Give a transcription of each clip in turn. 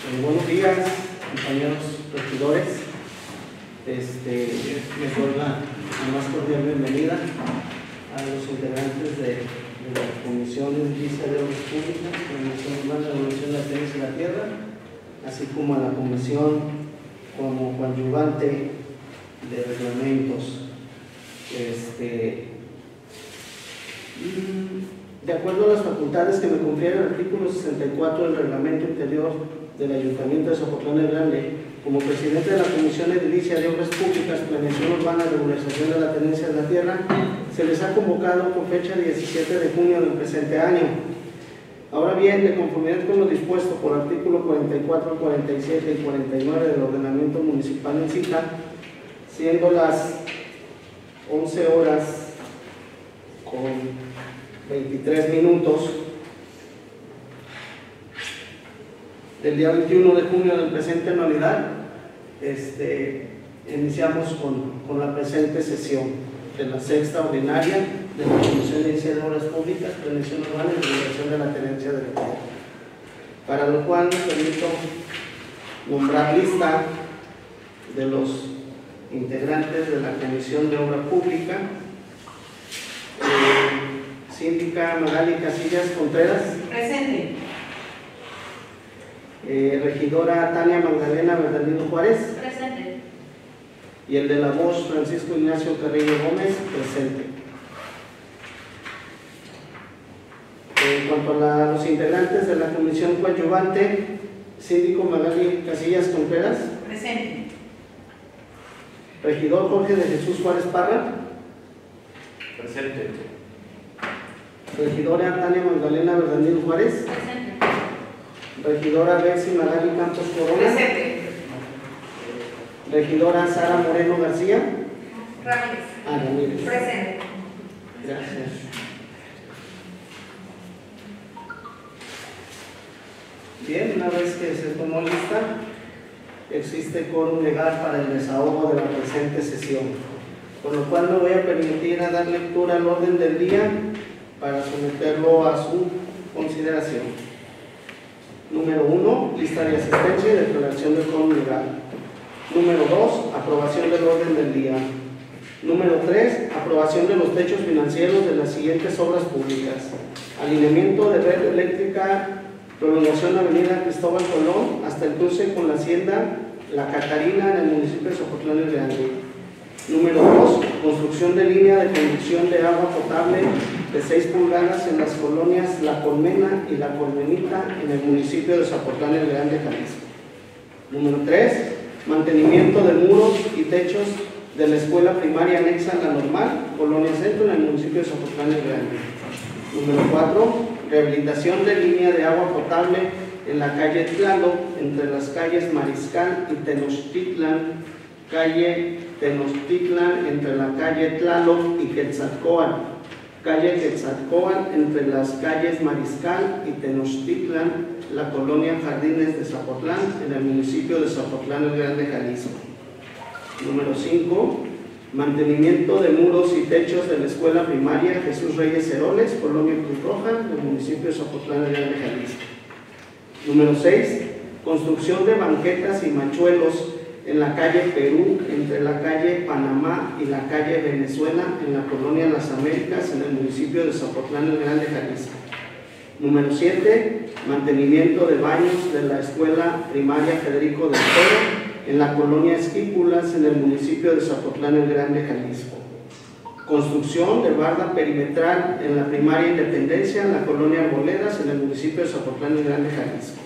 Buenos días, compañeros regidores. Les doy la más cordial bienvenida a los integrantes de la Comisión Edilicia de Obras Públicas, Comisión Urbana de la Evolución de la Tenencia de la Tierra, así como a la Comisión como coadyuvante de reglamentos. De acuerdo a las facultades que me confiere el artículo 64 del Reglamento Interior del Ayuntamiento de Zapotlán el Grande, como presidente de la Comisión Edilicia de Obras Públicas, Planeación Urbana y Regularización de la Tenencia de la Tierra, se les ha convocado con fecha 17 de junio del presente año. Ahora bien, de conformidad con lo dispuesto por artículo 44, 47 y 49 del Ordenamiento Municipal en cita, siendo las 11 horas con 23 minutos del día 21 de junio del presente anualidad, iniciamos con la presente sesión de la sexta ordinaria de la Comisión Edilicia de Obras Públicas, Planeación Urbana y Regulación de la Tenencia de la Tierra, para lo cual me permito nombrar lista de los integrantes de la Comisión de Obra Pública. Síndica Magali Casillas Contreras. Presente. Regidora Tania Magdalena Bernardino Juárez. Presente. Y el de la voz, Francisco Ignacio Carrillo Gómez. Presente. En cuanto a los integrantes de la Comisión coadyuvante, Síndico Magali Casillas Contreras. Presente. Regidor Jorge de Jesús Juárez Parra. Presente. Regidora Tania Magdalena Bernardino Juárez. Presente. Regidora Betsy Magali Campos Corona. Presente. Regidora Sara Moreno García. Ramírez. Presente. Gracias. Bien, una vez que se tomó lista, existe quórum legal para el desahogo de la presente sesión, por lo cual me voy a permitir a dar lectura al orden del día para someterlo a su consideración. Número 1, lista de asistencia y declaración de quórum legal. Número 2, aprobación del orden del día. Número 3, aprobación de los techos financieros de las siguientes obras públicas: alineamiento de red eléctrica, prolongación de avenida Cristóbal Colón hasta el cruce con la hacienda La Catarina en el municipio de Zapotlán el Grande. Número 2, construcción de línea de conducción de agua potable de 6 pulgadas en las colonias La Colmena y La Colmenita en el municipio de Zapotlán el Grande, Jalisco. Número 3, mantenimiento de muros y techos de la escuela primaria anexa a La Normal, Colonia Centro, en el municipio de Zapotlán el Grande. Número 4, rehabilitación de línea de agua potable en la calle Tlaloc, entre las calles Mariscal y Tenochtitlan, calle Tenochtitlan entre la calle Tlaloc y Quetzalcóatl, calle Quetzalcóatl entre las calles Mariscal y Tenochtitlan, la colonia Jardines de Zapotlán, en el municipio de Zapotlán el Grande, Jalisco. Número 5, mantenimiento de muros y techos de la escuela primaria Jesús Reyes Heroles, colonia Cruz Roja, en el municipio de Zapotlán el Grande, Jalisco. Número 6, construcción de banquetas y machuelos en la calle Perú, entre la calle Panamá y la calle Venezuela, en la colonia Las Américas, en el municipio de Zapotlán el Grande, Jalisco. Número 7, mantenimiento de baños de la escuela primaria Federico del Toro, en la colonia Esquípulas, en el municipio de Zapotlán el Grande, Jalisco. Construcción de barda perimetral en la primaria Independencia, en la colonia Arboledas, en el municipio de Zapotlán el Grande, Jalisco.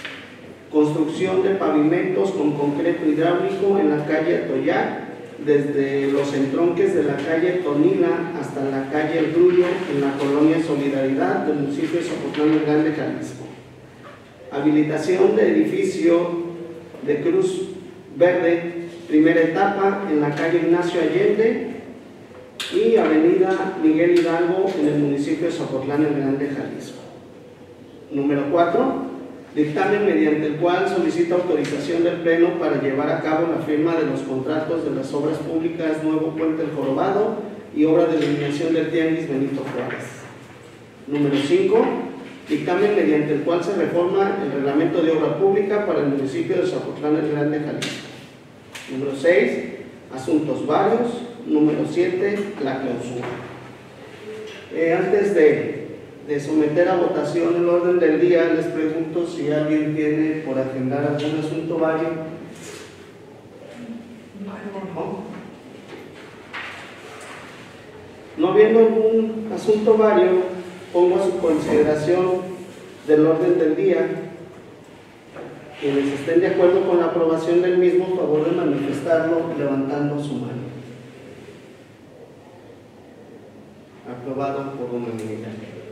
Construcción de pavimentos con concreto hidráulico en la calle Atoyac, desde los entronques de la calle Tonila hasta la calle El Grullo, en la colonia Solidaridad del municipio de Zapotlán el Grande, Jalisco. Habilitación de edificio de Cruz Verde, primera etapa, en la calle Ignacio Allende y avenida Miguel Hidalgo, en el municipio de Zapotlán el Grande, Jalisco. Número 4, dictamen mediante el cual solicita autorización del Pleno para llevar a cabo la firma de los contratos de las obras públicas Nuevo Puente El Jorobado y obra de eliminación del Tianguis Benito Juárez. Número 5, Dictamen mediante el cual se reforma el reglamento de obra pública para el municipio de Zapotlán el Grande, Jalisco. Número 6, asuntos varios. Número 7, la clausura. Antes de someter a votación el orden del día, les pregunto si alguien tiene por agendar algún asunto vario. No viendo algún asunto vario, pongo a su consideración del orden del día. Quienes estén de acuerdo con la aprobación del mismo, favor de manifestarlo levantando su mano. Aprobado por unanimidad.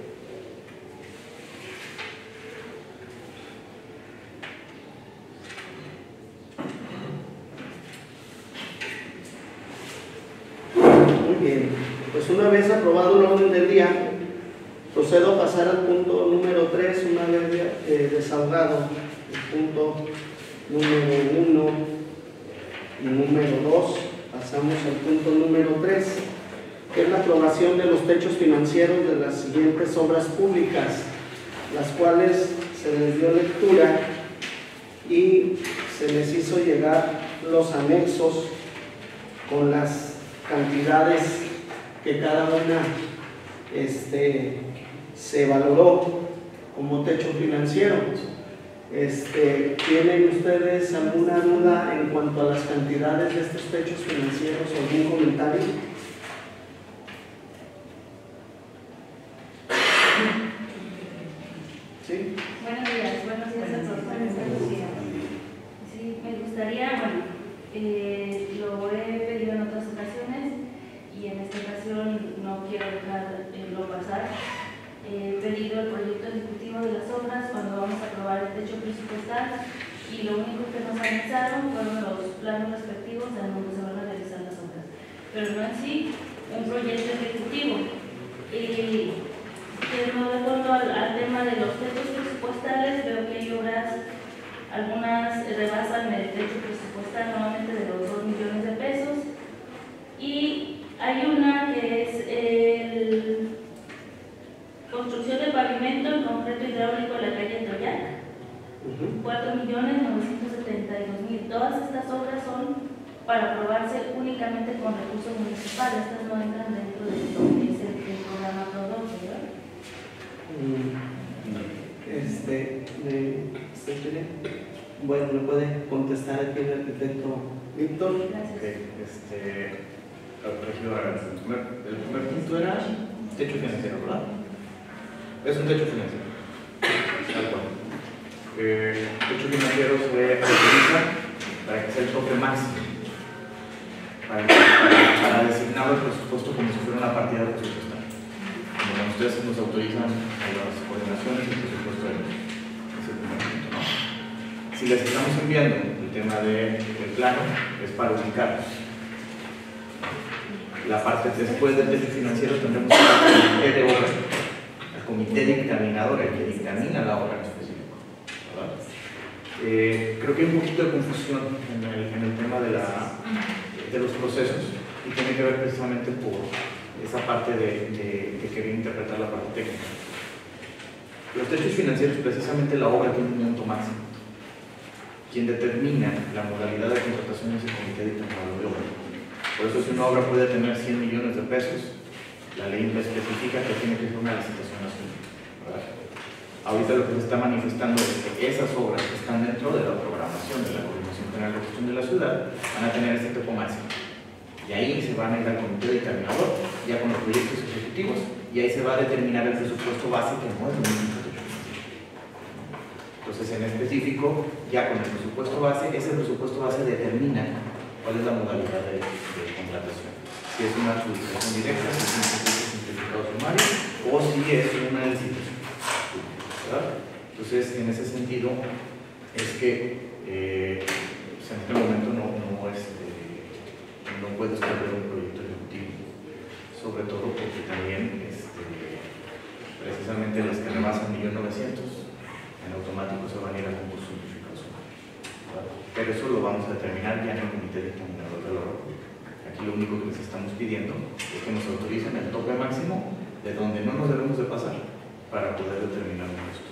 Muy bien, pues una vez aprobado el orden del día, procedo a pasar al punto número 3, una vez desahogado el punto número 1 y número 2, pasamos al punto número 3, que es la aprobación de los techos financieros de las siguientes obras públicas, las cuales se les dio lectura y se les hizo llegar los anexos con las cantidades que cada una se valoró como techo financiero. ¿Tienen ustedes alguna duda en cuanto a las cantidades de estos techos financieros o algún comentario? ¿Sí? Buenos días a todos. Sí, me gustaría, lo he pedido en otras ocasiones y en esta ocasión no quiero dejarlo pasar. He pedido el proyecto ejecutivo de las obras cuando vamos a aprobar el techo presupuestal y lo único que nos anexaron fueron los planos respectivos en donde se van a realizar las obras, pero no en sí un proyecto ejecutivo. Que no de acuerdo al tema de los techos presupuestales, veo que hay obras, algunas rebasan el techo presupuestal nuevamente de los 2 millones de pesos y hay una que es construcción de pavimento en concreto hidráulico en la calle Toyac, 4.972.000. Todas estas obras son para aprobarse únicamente con recursos municipales, estas no entran dentro de lo que es el programa PRODOC, ¿verdad? Bueno, ¿me puede contestar aquí el arquitecto Víctor? Gracias. El primer punto era techo financiero, ¿verdad? Es un techo financiero. Techo financiero se utiliza para que sea el tope máximo, para designar el presupuesto como si fuera una partida presupuestal. Como ustedes nos autorizan a las coordinaciones y el presupuesto de ese primer punto, ¿no? Si les estamos enviando el tema del plano, es para ubicarlos. La parte después del techo financiero tendremos el comité de obra, el comité dictaminador, el que dictamina la obra en específico, ¿verdad? Creo que hay un poquito de confusión en el tema de los procesos y tiene que ver precisamente por esa parte de querer interpretar la parte técnica. Los techos financieros, precisamente la obra tiene un monto máximo. Quien determina la modalidad de contratación es el comité dictaminador de obra. Por eso, si una obra puede tener 100 millones de pesos, la ley especifica que tiene que ser una licitación nacional, ¿verdad? Ahorita lo que se está manifestando es que esas obras que están dentro de la programación de la Coordinación General de Gestión de la Ciudad van a tener este topo máximo. Y ahí se van a ir al comité dictaminador, ya con los proyectos ejecutivos, y ahí se va a determinar el presupuesto base, que no es lo mismo que el financiero. Entonces, en específico, ya con el presupuesto base, ese presupuesto base determina cuál es la modalidad de contratación. Si es una adjudicación directa, si es un servicio simplificado sumario, o si es una licitación, ¿verdad? Entonces, en ese sentido, es que en este momento no puedes perder un proyecto ejecutivo, sobre todo porque también precisamente las que rebasan 1.900.000 en automático se van a ir a concurso simplificado sumario, ¿verdad? Pero eso lo vamos a determinar ya en el comité dictaminador de la obra pública. Aquí lo único que les estamos pidiendo es que nos autoricen el tope máximo de donde no nos debemos de pasar, para poder determinar un costo.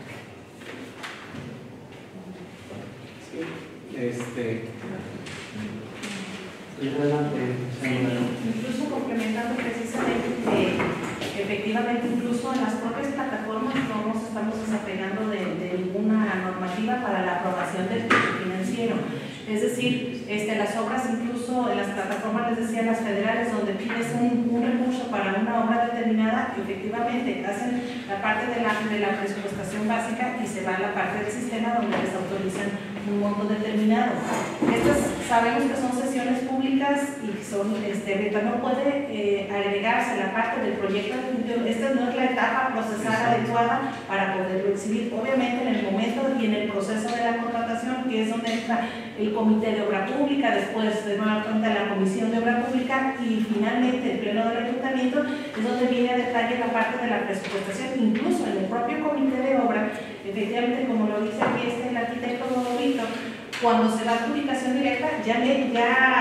Incluso complementando precisamente que efectivamente incluso en las propias plataformas no nos estamos desapegando de ninguna normativa para la aprobación del techo financiero. Es decir, las obras incluso en las plataformas, les decía, las federales, donde pides un recurso para una obra determinada, efectivamente hacen la parte de la presupuestación básica y se va a la parte del sistema donde les autorizan un monto determinado. Estas sabemos que son sesiones públicas y son, no puede agregarse la parte del proyecto. Esta no es la etapa procesal adecuada para poderlo exhibir. Obviamente en el momento y en el proceso de la contratación, que es donde entra el comité de obra pública, después de nueva cuenta la comisión de obra pública y finalmente el pleno del ayuntamiento, es donde viene a detalle la parte de la presupuestación. Incluso en el propio comité de obra, efectivamente, como lo dice aquí el arquitecto Rodolito, cuando se da publicación directa ya tiene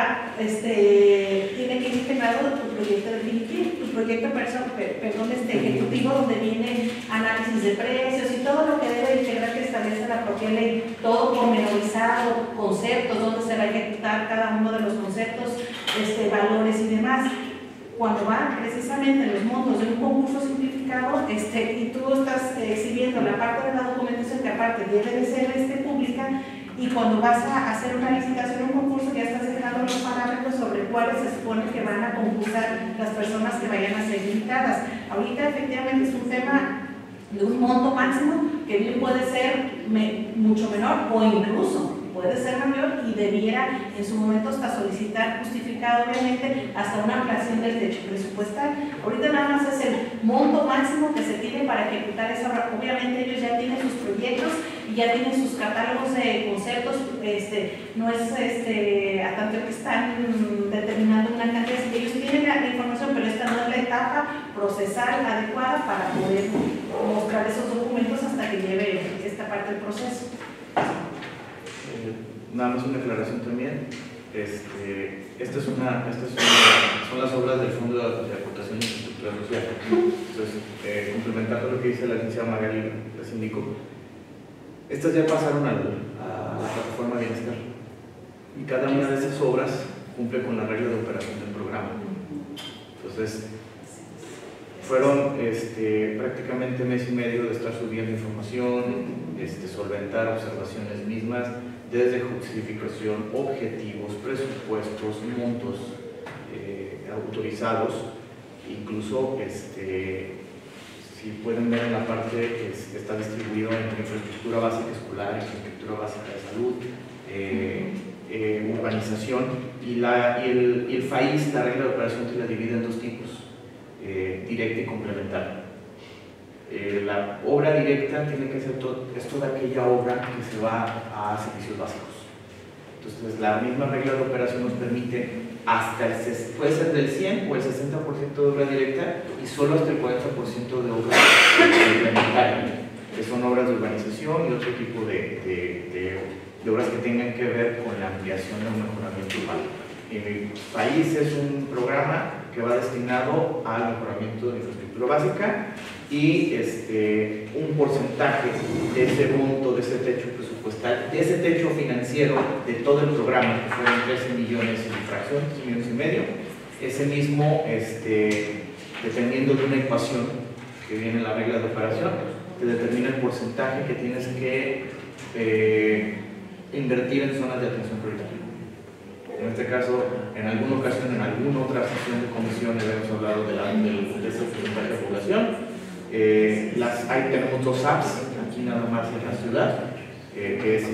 que ir integrado tu proyecto definitivo, tu proyecto ejecutivo, donde viene análisis de precios y todo lo que debe integrar que establece la propia ley, todo pormenorizado, conceptos, donde se va a ejecutar cada uno de los conceptos, valores y demás. Cuando van precisamente los montos de un concurso simplificado y tú estás exhibiendo la parte de la documentación que aparte debe de ser pública, y cuando vas a hacer una licitación o un concurso ya estás dejando los parámetros sobre cuáles se supone que van a concursar las personas que vayan a ser invitadas. Ahorita efectivamente es un tema de un monto máximo que bien puede ser mucho menor o incluso puede ser mayor y debiera en su momento hasta solicitar justificado obviamente hasta una ampliación del techo presupuestal. Ahorita nada más es el monto máximo que se tiene para ejecutar esa obra. Obviamente ellos ya tienen sus proyectos y ya tienen sus catálogos de conceptos, no es a tanto que están determinando una cantidad, ellos tienen la información, pero esta no es la etapa procesal adecuada para poder mostrar esos documentos hasta que lleve esta parte del proceso. Nada más una aclaración también. Son las obras del Fondo de Aportación de Infraestructura Social. Entonces, complementando lo que dice la licenciada Magali, la síndico, estas ya pasaron a la plataforma Bienestar y cada una de esas obras cumple con la regla de operación del programa. Entonces, fueron prácticamente mes y medio de estar subiendo información, solventar observaciones mismas, desde justificación, objetivos, presupuestos, montos autorizados, incluso si pueden ver en la parte que está distribuido en infraestructura básica escolar, infraestructura básica de salud, urbanización, y el FAIS, la regla de operación, se la divide en dos tipos, directa y complementaria. La obra directa tiene que ser es toda aquella obra que se va a servicios básicos. Entonces la misma regla de operación nos permite puede ser del 100 o el 60% de obra directa y solo hasta el 40% de obra complementaria, que son obras de urbanización y otro tipo de obras que tengan que ver con la ampliación o mejoramiento urbano. En mi país es un programa que va destinado al mejoramiento de infraestructura básica y un porcentaje de ese monto, de ese techo presupuestal, de ese techo financiero de todo el programa, que fueron 13 millones y fracción, 13 millones y medio, ese mismo, dependiendo de una ecuación que viene en la regla de operación, te determina el porcentaje que tienes que invertir en zonas de atención prioritaria. En este caso, en alguna ocasión, en alguna otra sesión de comisión, hemos hablado de ese porcentaje de población. Ahí tenemos dos apps, aquí nada más en la ciudad, que es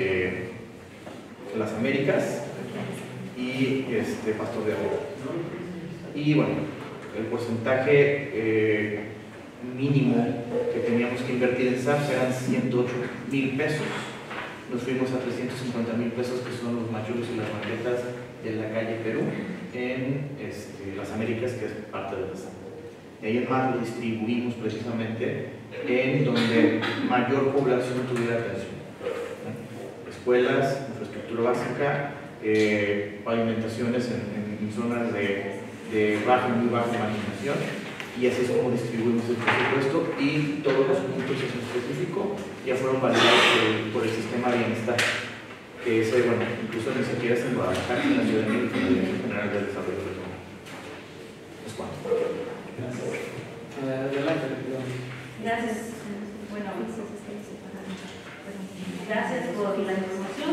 Las Américas y Pastor de Agua. Y bueno, el porcentaje mínimo que teníamos que invertir en SAPS eran 108,000 pesos. Nos fuimos a 350,000 pesos, que son los machulos y las banquetas de la calle Perú, en Las Américas, que es parte de la SAP. De ahí en más lo distribuimos precisamente en donde mayor población tuviera atención. Escuelas, infraestructura básica, pavimentaciones en zonas de baja y muy baja marginación, y así es como distribuimos el presupuesto, y todos los puntos en específico ya fueron validados por el sistema de bienestar, que es, bueno, incluso ni siquiera es en Guadalajara, en la Ciudad de México, en la Dirección General del Desarrollo Regional. Es cuanto. Adelante. Gracias. Bueno, gracias por la información.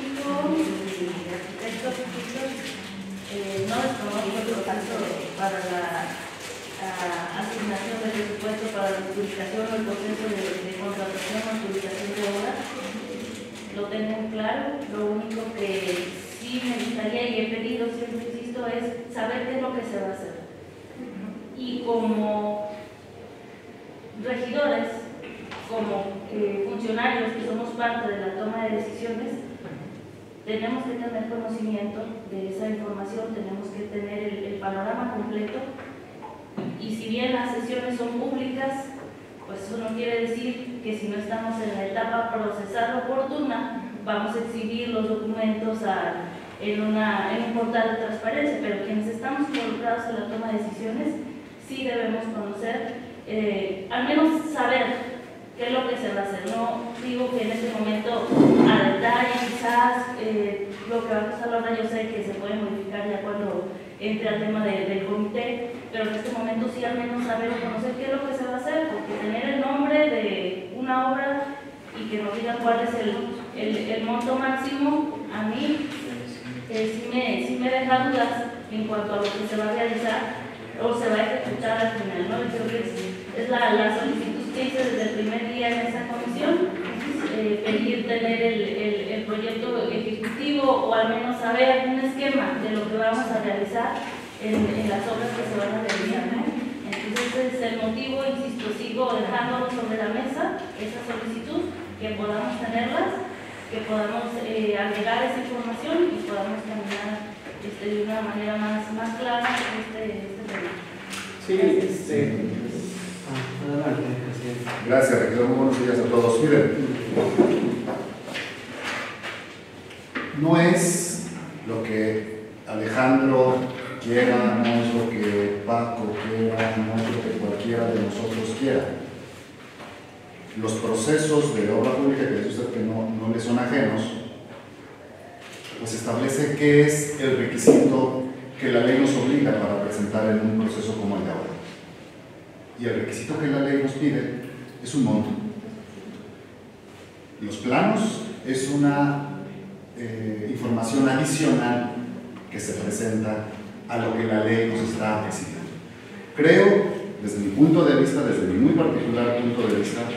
No desconozco el proceso para la asignación de presupuesto para la adjudicación o el proceso de contratación o adjudicación de obras. Lo tengo claro. Lo único que sí me gustaría y he pedido, siempre insisto, es saber qué es lo que se va a hacer. Y como regidores, como funcionarios que somos parte de la toma de decisiones, tenemos que tener conocimiento de esa información, tenemos que tener el panorama completo, y si bien las sesiones son públicas, pues eso no quiere decir que si no estamos en la etapa procesal oportuna, vamos a exhibir los documentos en un portal de transparencia, pero quienes estamos involucrados en la toma de decisiones sí debemos conocer, al menos saber qué es lo que se va a hacer. No digo que en este momento a detalle quizás lo que va a pasar ahora, yo sé que se puede modificar ya cuando entre al tema del comité, pero en este momento sí al menos saber o conocer qué es lo que se va a hacer, porque tener el nombre de una obra y que nos digan cuál es el monto máximo, a mí sí me deja dudas en cuanto a lo que se va a realizar o se va a ejecutar al final, ¿no? Creo que es la solicitud que hice desde el primer día en esta comisión, pedir tener el proyecto ejecutivo o al menos saber un esquema de lo que vamos a realizar en las obras que se van a realizar, ¿no? Entonces ese es el motivo, insisto, sigo dejándolo sobre la mesa, esa solicitud, que podamos tenerlas, que podamos agregar esa información y podamos caminar de una manera más clara este tema. Sí, adelante, presidente. Gracias, regidor. Muy buenos días a todos. Miren, no es lo que Alejandro quiera, no es lo que Paco quiera, no es lo que cualquiera de nosotros quiera. Los procesos de obra pública, que dice usted que no le son ajenos, pues establece qué es el requisito que la ley nos obliga para presentar en un proceso como el de ahora. Y el requisito que la ley nos pide es un monto. Los planos es una información adicional que se presenta a lo que la ley nos está exigiendo. Creo, desde mi punto de vista, desde mi muy particular punto de vista,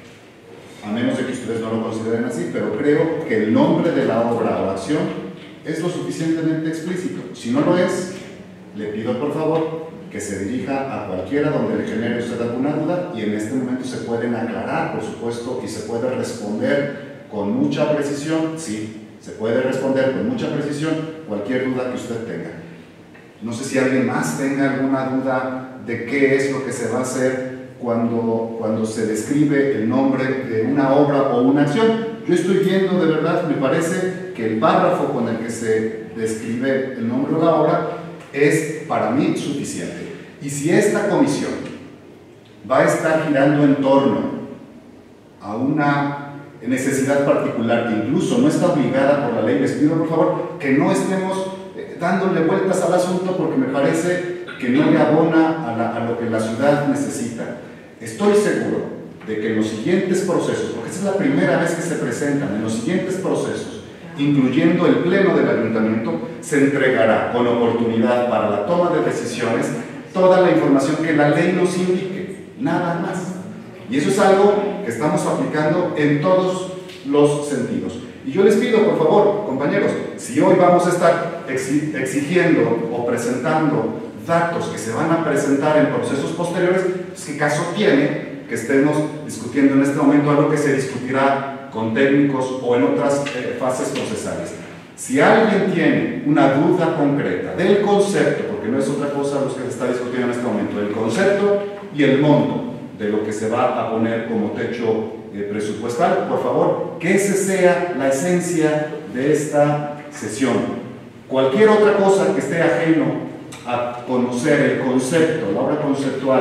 a menos de que ustedes no lo consideren así, pero creo que el nombre de la obra o acción es lo suficientemente explícito. Si no lo es, le pido por favor que se dirija a cualquiera donde le genere usted alguna duda, y en este momento se pueden aclarar, por supuesto, y se puede responder con mucha precisión. Sí, se puede responder con mucha precisión cualquier duda que usted tenga. No sé si alguien más tenga alguna duda de qué es lo que se va a hacer cuando se describe el nombre de una obra o una acción. Yo estoy viendo, de verdad, me parece que el párrafo con el que se describe el nombre de la obra es para mí suficiente. Y si esta comisión va a estar girando en torno a una necesidad particular que incluso no está obligada por la ley, les pido por favor que no estemos dándole vueltas al asunto, porque me parece que no le abona a lo que la ciudad necesita. Estoy seguro de que en los siguientes procesos, porque esta es la primera vez que se presentan, en los siguientes procesos, incluyendo el pleno del ayuntamiento, se entregará con oportunidad para la toma de decisiones toda la información que la ley nos indique, nada más. Y eso es algo que estamos aplicando en todos los sentidos. Y yo les pido, por favor, compañeros, si hoy vamos a estar exigiendo o presentando datos que se van a presentar en procesos posteriores, pues ¿qué caso tiene que estemos discutiendo en este momento algo que se discutirá con técnicos o en otras fases procesales? Si alguien tiene una duda concreta del concepto, porque no es otra cosa lo que se está discutiendo en este momento, el concepto y el monto de lo que se va a poner como techo presupuestal, por favor, que esa sea la esencia de esta sesión. Cualquier otra cosa que esté ajeno a conocer el concepto, la obra conceptual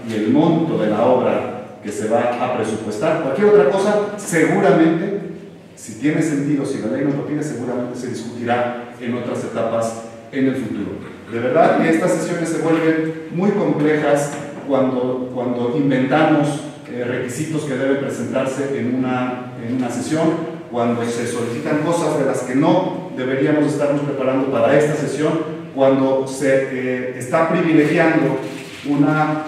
y el monto de la obra que se va a presupuestar. Cualquier otra cosa, seguramente, si tiene sentido, si la ley nos lo pide, seguramente se discutirá en otras etapas en el futuro. De verdad que estas sesiones se vuelven muy complejas cuando inventamos requisitos que deben presentarse en una sesión, cuando se solicitan cosas de las que no deberíamos estarnos preparando para esta sesión, cuando se está privilegiando una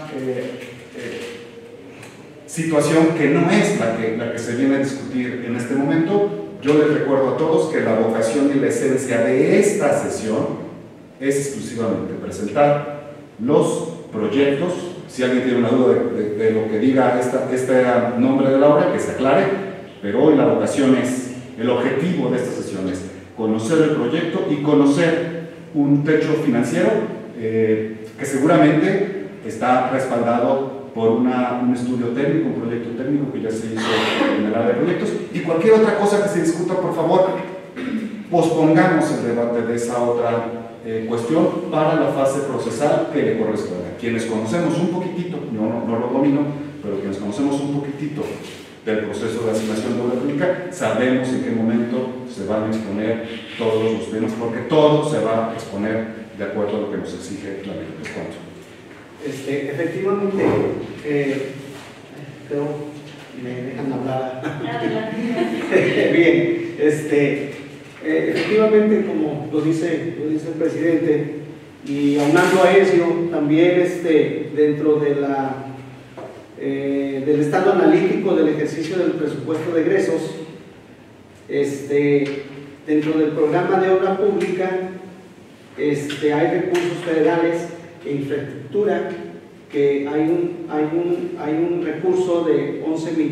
situación que no es la que se viene a discutir en este momento. Yo les recuerdo a todos que la vocación y la esencia de esta sesión es exclusivamente presentar los proyectos. Si alguien tiene una duda de lo que diga este nombre de la obra, que se aclare, pero hoy la vocación es, el objetivo de esta sesión es conocer el proyecto y conocer un techo financiero que seguramente está respaldado por un estudio técnico, un proyecto técnico que ya se hizo en el área de proyectos, y cualquier otra cosa que se discuta, por favor, pospongamos el debate de esa otra cuestión para la fase procesal que le corresponde. Quienes conocemos un poquitito, yo no lo domino, pero quienes conocemos un poquitito del proceso de asignación de obra pública, sabemos en qué momento se van a exponer todos los temas, porque todo se va a exponer de acuerdo a lo que nos exige la ley. ¿Les cuento? Efectivamente, creo me dejan hablar. Bien, efectivamente, como lo dice el presidente, y aunando a eso, también dentro de del estado analítico del ejercicio del presupuesto de egresos, dentro del programa de obra pública, hay recursos federales e infraestructura, que hay un recurso de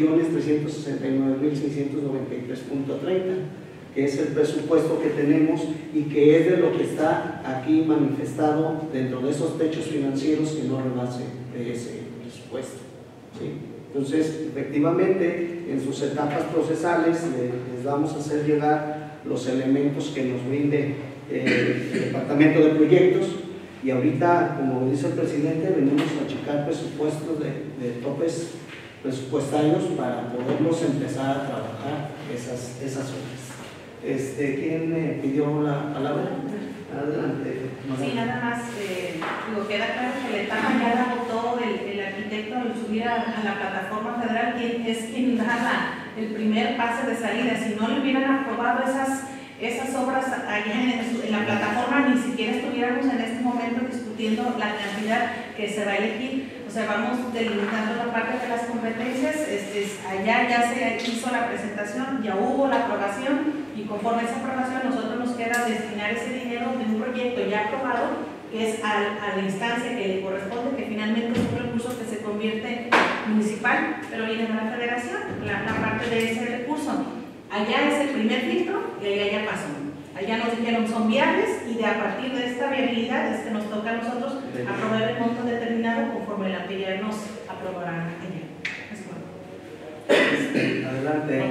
11.369.693.30, que es el presupuesto que tenemos y que es de lo que está aquí manifestado dentro de esos techos financieros que no rebase de ese presupuesto, ¿sí? Entonces, efectivamente, en sus etapas procesales les vamos a hacer llegar los elementos que nos brinde el Departamento de Proyectos. Y ahorita, como dice el presidente, venimos a checar presupuestos de topes presupuestarios para poderlos empezar a trabajar esas obras. ¿Quién me pidió la palabra? Adelante. Sí, nada más, queda claro que la etapa ya la votó el arquitecto al subir a la plataforma federal, quien da el primer pase de salida. Si no le hubieran aprobado esas obras allá en la plataforma, ni siquiera estuviéramos en este momento discutiendo la cantidad que se va a elegir. O sea, vamos delimitando la parte de las competencias. Allá ya se hizo la presentación, ya hubo la aprobación, y conforme a esa aprobación nosotros nos queda destinar ese dinero de un proyecto ya aprobado, que es a la instancia que le corresponde, que finalmente es un recurso que se convierte municipal, pero viene de la federación, la parte de ese recurso. Allá es el primer filtro y allá ya pasó. Allá nos dijeron son viables, y a partir de esta viabilidad es que nos toca a nosotros aprobar el monto determinado conforme la PIDER nos aprobará allá. Es bueno. Adelante.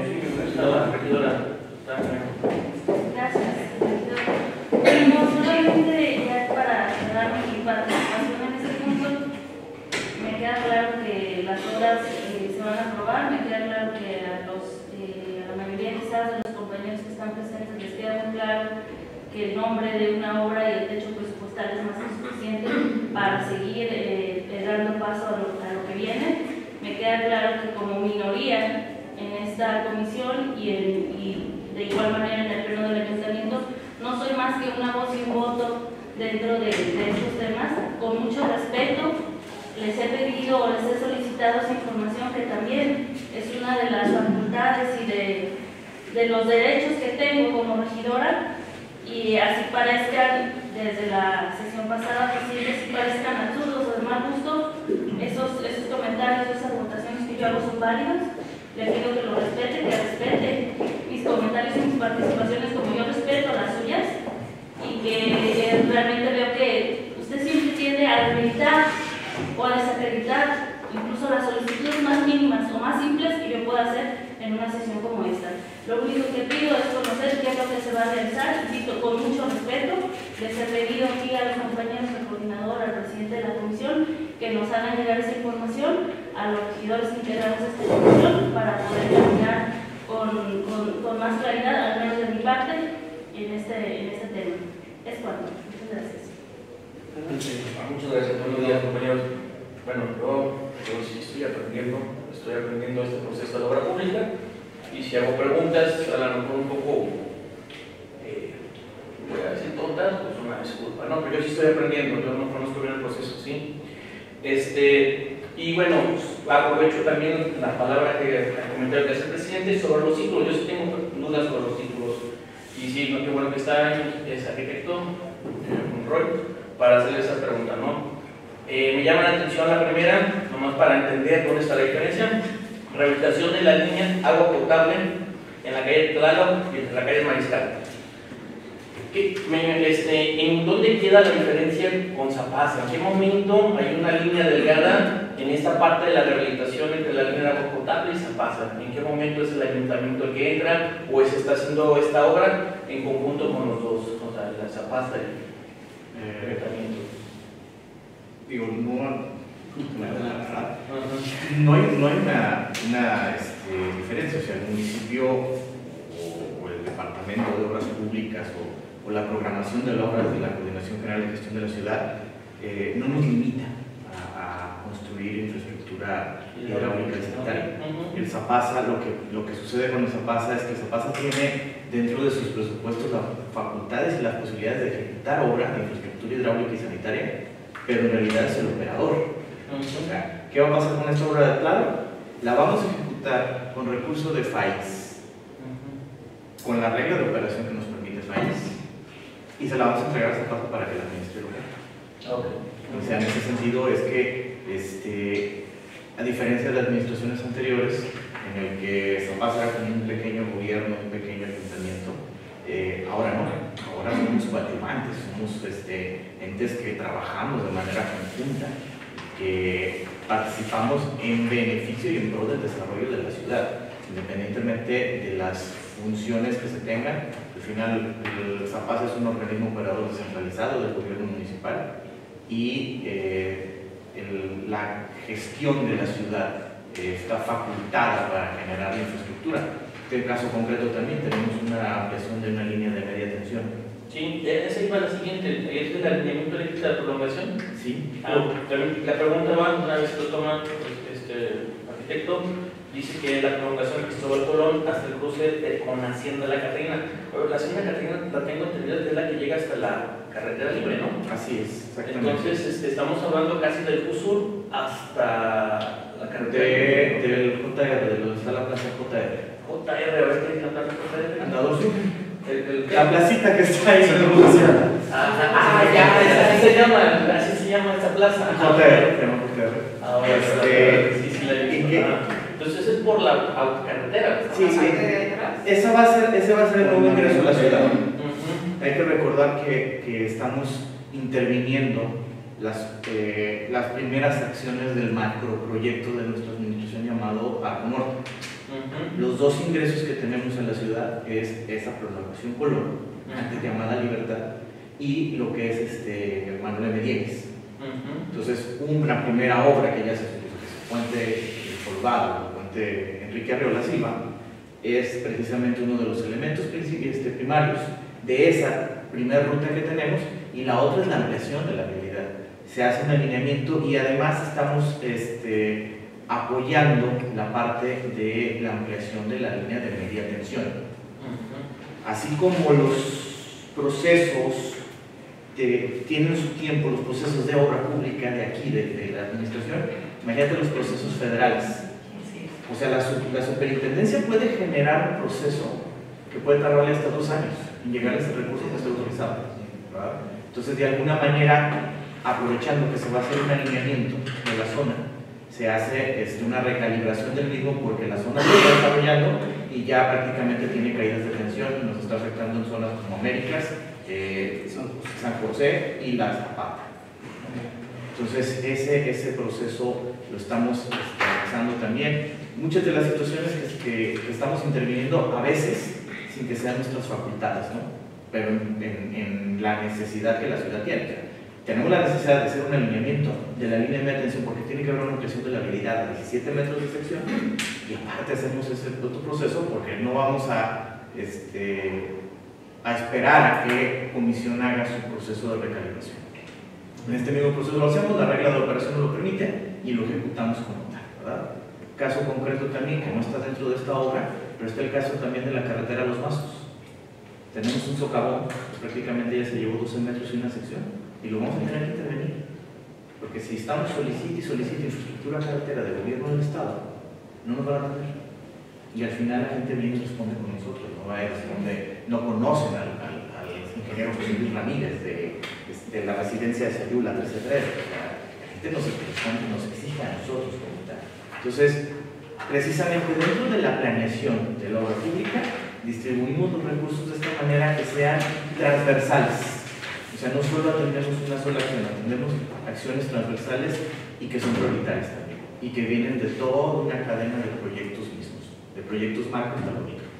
Gracias. No, solamente ya para cerrar mi participación en este punto, me queda claro que las obras se van a aprobar, me queda claro que a la mayoría quizás de los compañeros que están presentes les queda muy claro que el nombre de una obra y el techo presupuestal es más que suficiente para seguir dando paso a lo que viene. Me queda claro que como minoría en esta comisión y de igual manera en el pleno del ayuntamiento, no soy más que una voz y un voto dentro de estos temas. Con mucho respeto les he pedido o les he solicitado esa información, que también es una de las facultades y de los derechos que tengo como regidora, y así parezcan, desde la sesión pasada, así parezcan absurdos o de mal gusto, esos comentarios, esas votaciones que yo hago son válidas. Le pido que lo respete, que respete mis comentarios y mis participaciones como yo respeto las suyas, y que realmente veo que usted siempre tiende a acreditar o a desacreditar incluso las solicitudes más mínimas o más simples que yo pueda hacer en una sesión como esta. Lo único que pido es conocer qué es lo que se va a realizar, insisto, con mucho respeto. Les he pedido aquí a los compañeros, al coordinador, al presidente de la comisión, que nos hagan llegar esa información a los regidores integrados de esta comisión para poder caminar con más claridad, al menos de mi parte, en este tema. Es cuanto. Muchas gracias. Muchas gracias. Buenos días, compañeros. Bueno, yo sí estoy aprendiendo este proceso de obra pública, y si hago preguntas, a lo mejor un poco, voy a decir tontas, pues una disculpa, ¿no? Pero yo sí estoy aprendiendo, yo no conozco bien el proceso, ¿sí? Y bueno, aprovecho también la palabra que comentó el presidente sobre los títulos. Yo sí tengo dudas sobre los títulos, y sí, no, qué bueno que está es arquitecto Monroy para hacerle esa pregunta, ¿no? Me llama la atención la primera, nomás para entender dónde está la diferencia. Rehabilitación de la línea agua potable en la calle Tlaloc y en la calle Mariscal. ¿En dónde queda la diferencia con Zapasa? ¿En qué momento hay una línea delgada en esta parte de la rehabilitación entre la línea de agua potable y Zapasa? ¿En qué momento es el ayuntamiento el que entra o se está haciendo esta obra en conjunto con los dos, o sea, la Zapasa y el ayuntamiento? Digo, no hay una diferencia, o sea, el municipio o el departamento de obras públicas o la programación de las obras de la Coordinación General de Gestión de la Ciudad no nos limita a construir infraestructura hidráulica y sanitaria. El Zapasa, lo que sucede con el Zapasa es que el Zapasa tiene dentro de sus presupuestos las facultades y las posibilidades de ejecutar obras de infraestructura hidráulica y sanitaria, pero en realidad es el operador. O sea, ¿qué va a pasar con esta obra de plano? La vamos a ejecutar con recurso de FAIS, con la regla de operación que nos permite FAIS, y se la vamos a entregar a Zapata para que la administre local. O sea, en ese sentido es que, a diferencia de administraciones anteriores, en el que Zapata era como un pequeño gobierno, un pequeño ayuntamiento, ahora no, ahora somos coadyuvantes, somos entes que trabajamos de manera conjunta, que participamos en beneficio y en pro del desarrollo de la ciudad, independientemente de las funciones que se tengan. Al final, el Zapasa es un organismo operador descentralizado del gobierno municipal y la gestión de la ciudad está facultada para generar la infraestructura. En el caso concreto también tenemos una ampliación de una línea de media tensión. Sí, esa iba la siguiente, ¿es el alineamiento eléctrico de la prolongación? Sí. La pregunta va, una vez que lo toma el arquitecto, dice que la prolongación de Cristóbal Colón hasta el cruce con Hacienda La Catrina. La Hacienda La Catrina la tengo entendida que es la que llega hasta la carretera libre, ¿no? Así es, exactamente. Entonces, estamos hablando casi del CUSUR hasta la carretera del JR, de donde está la plaza JR. JR, a ver qué es la plaza JR. Andador Sur. La placita que está ahí. Así se llama esta plaza. JR. Sí, la he visto. Entonces es por la autocarretera. Sí, ese va a ser el nuevo ingreso a la ciudad. Hay que recordar que estamos interviniendo las primeras acciones del macroproyecto de nuestra administración llamado Arco Norte. Los dos ingresos que tenemos en la ciudad es esa prolongación Colón, antes llamada Libertad, y lo que es Manuel M. Diegues. Entonces, una primera obra que ya se Puente Colvado, Puente Enrique Arreola Silva, es precisamente uno de los elementos primarios de esa primera ruta que tenemos, y la otra es la ampliación de la vialidad. Se hace un alineamiento y además estamos apoyando la parte de la ampliación de la línea de media tensión. Así como los procesos tienen su tiempo, los procesos de obra pública de aquí, de la administración, imagínate los procesos federales. O sea, la superintendencia puede generar un proceso que puede tardarle hasta 2 años en llegar a ese recurso que está autorizado, ¿verdad? Entonces, de alguna manera, aprovechando que se va a hacer un alineamiento de la zona, se hace una recalibración del mismo, porque la zona se está desarrollando y ya prácticamente tiene caídas de tensión y nos está afectando en zonas como Américas, San José y La Zapata. Entonces ese proceso lo estamos realizando también. Muchas de las situaciones que estamos interviniendo, a veces sin que sean nuestras facultades, ¿no? Pero en la necesidad que la ciudad tiene. tenemos la necesidad de hacer un alineamiento de la línea de atención porque tiene que haber una ampliación de la habilidad de 17 metros de sección y aparte hacemos ese otro proceso porque no vamos a esperar a que comisión haga su proceso de recalibración. En este mismo proceso lo hacemos, la regla de operación nos lo permite y lo ejecutamos como tal, ¿verdad? Caso concreto también que no está dentro de esta obra, pero está el caso también de la carretera Los Mazos. Tenemos un socavón, prácticamente ya se llevó 12 metros y una sección y lo vamos a tener que intervenir. Porque si estamos solicitando infraestructura carretera del gobierno del Estado, no nos van a atender. Y al final la gente viene y responde con nosotros, no conocen al ingeniero José Luis Ramírez de la residencia de Sayula 13-3. La gente nos responde, nos exige a nosotros como tal. Entonces, precisamente dentro de la planeación de la obra pública, distribuimos los recursos de esta manera que sean transversales. O sea, no solo atendemos una sola acción, atendemos acciones transversales y que son prioritarias también, y que vienen de toda una cadena de proyectos mismos, de proyectos macro hasta lo micro.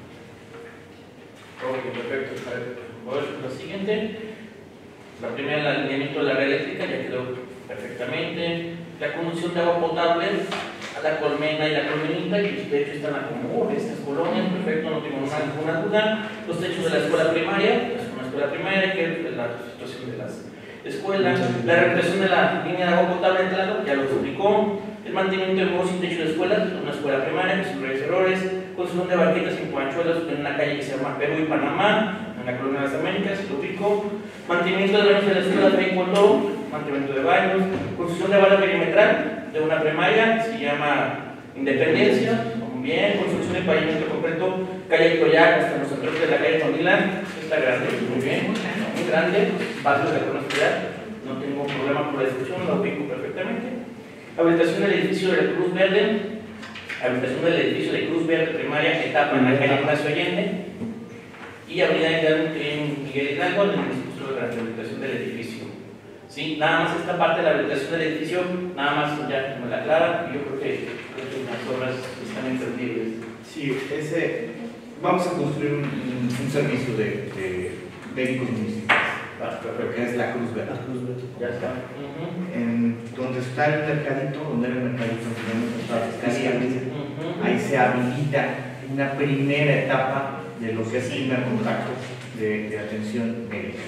Ok, perfecto. La siguiente, la primera, el alineamiento de la red eléctrica, ya quedó perfectamente. La conducción de agua potable a la Colmena y la Colmenita, que de hecho están como estas colonias, perfecto, no tengo ninguna duda. Los techos de la escuela primaria, es una escuela primaria, que es la situación de las escuelas. La recuperación de la línea de agua potable entrando, ya lo explicó. El mantenimiento de muros sin techo de escuelas, una escuela primaria, que son varios errores. Construcción de barquetas en Puanchuelas en una calle que se llama Perú y Panamá, en la Colonia de las Américas, lo ubicó. Mantenimiento de baños de la escuela de Cuató, mantenimiento de baños. Construcción de valla perimetral de una primaria que se llama Independencia, muy bien. Construcción de pavimento completo, calle Toyac hasta los centros de la calle Tondilán, está grande, muy bien, muy grande, patios de conectividad, no tengo problema por la discusión, lo ubico perfectamente. Habilitación del edificio de la Cruz Verde, habilitación del edificio de Cruz Verde primaria, etapa en la calle Ignacio Allende, y avenida en Miguel Hidalgo, en el discurso de la rehabilitación del edificio. ¿Sí? Nada más esta parte de la habilitación del edificio, nada más ya me la aclara, y yo creo que las obras están entendibles. Sí, vamos a construir un servicio de médicos municipales, que es la Cruz Verde. Ya está. En donde está el mercadito, donde era el mercadito, donde está la fiscalía, ahí se habilita una primera etapa de lo que es el primer contacto de atención médica.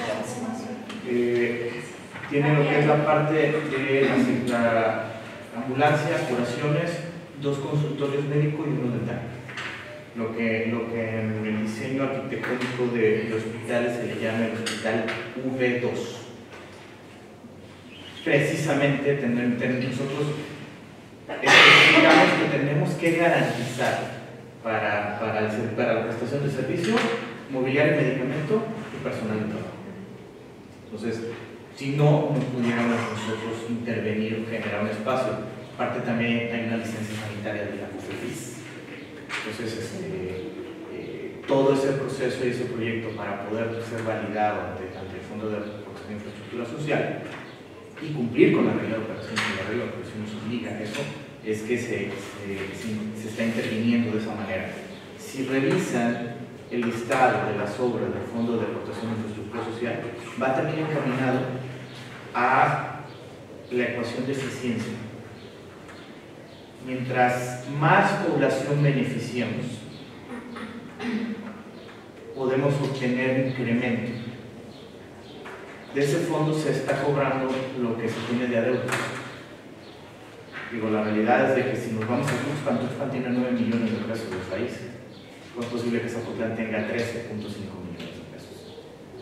Tiene lo que es la parte de la ambulancia, curaciones, 2 consultorios médicos y 1 dental. Lo que en el diseño arquitectónico de hospitales se le llama el hospital V2. Precisamente nosotros explicamos que tenemos que garantizar para la prestación de servicio, mobiliario, medicamento y personal de trabajo. Entonces, si no pudiéramos nosotros intervenir o generar un espacio, aparte también hay una licencia sanitaria de la COFEPRIS. Entonces, todo ese proceso y ese proyecto para poder ser validado ante el Fondo de Infraestructura Social y cumplir con la regla de operación, que la regla de operación nos obliga a eso, es que se está interviniendo de esa manera. Si revisan el listado de las obras del Fondo de Aportación de Infraestructura Social, va también encaminado a la ecuación de eficiencia. Mientras más población beneficiemos, podemos obtener incremento. De ese fondo se está cobrando lo que se tiene de adeudos. Digo, la realidad es de que si nos vamos a Tuxpan, Tuxpan tiene 9 millones de pesos de país. ¿Cómo es posible que Zapotlán tenga 13.5 millones de pesos?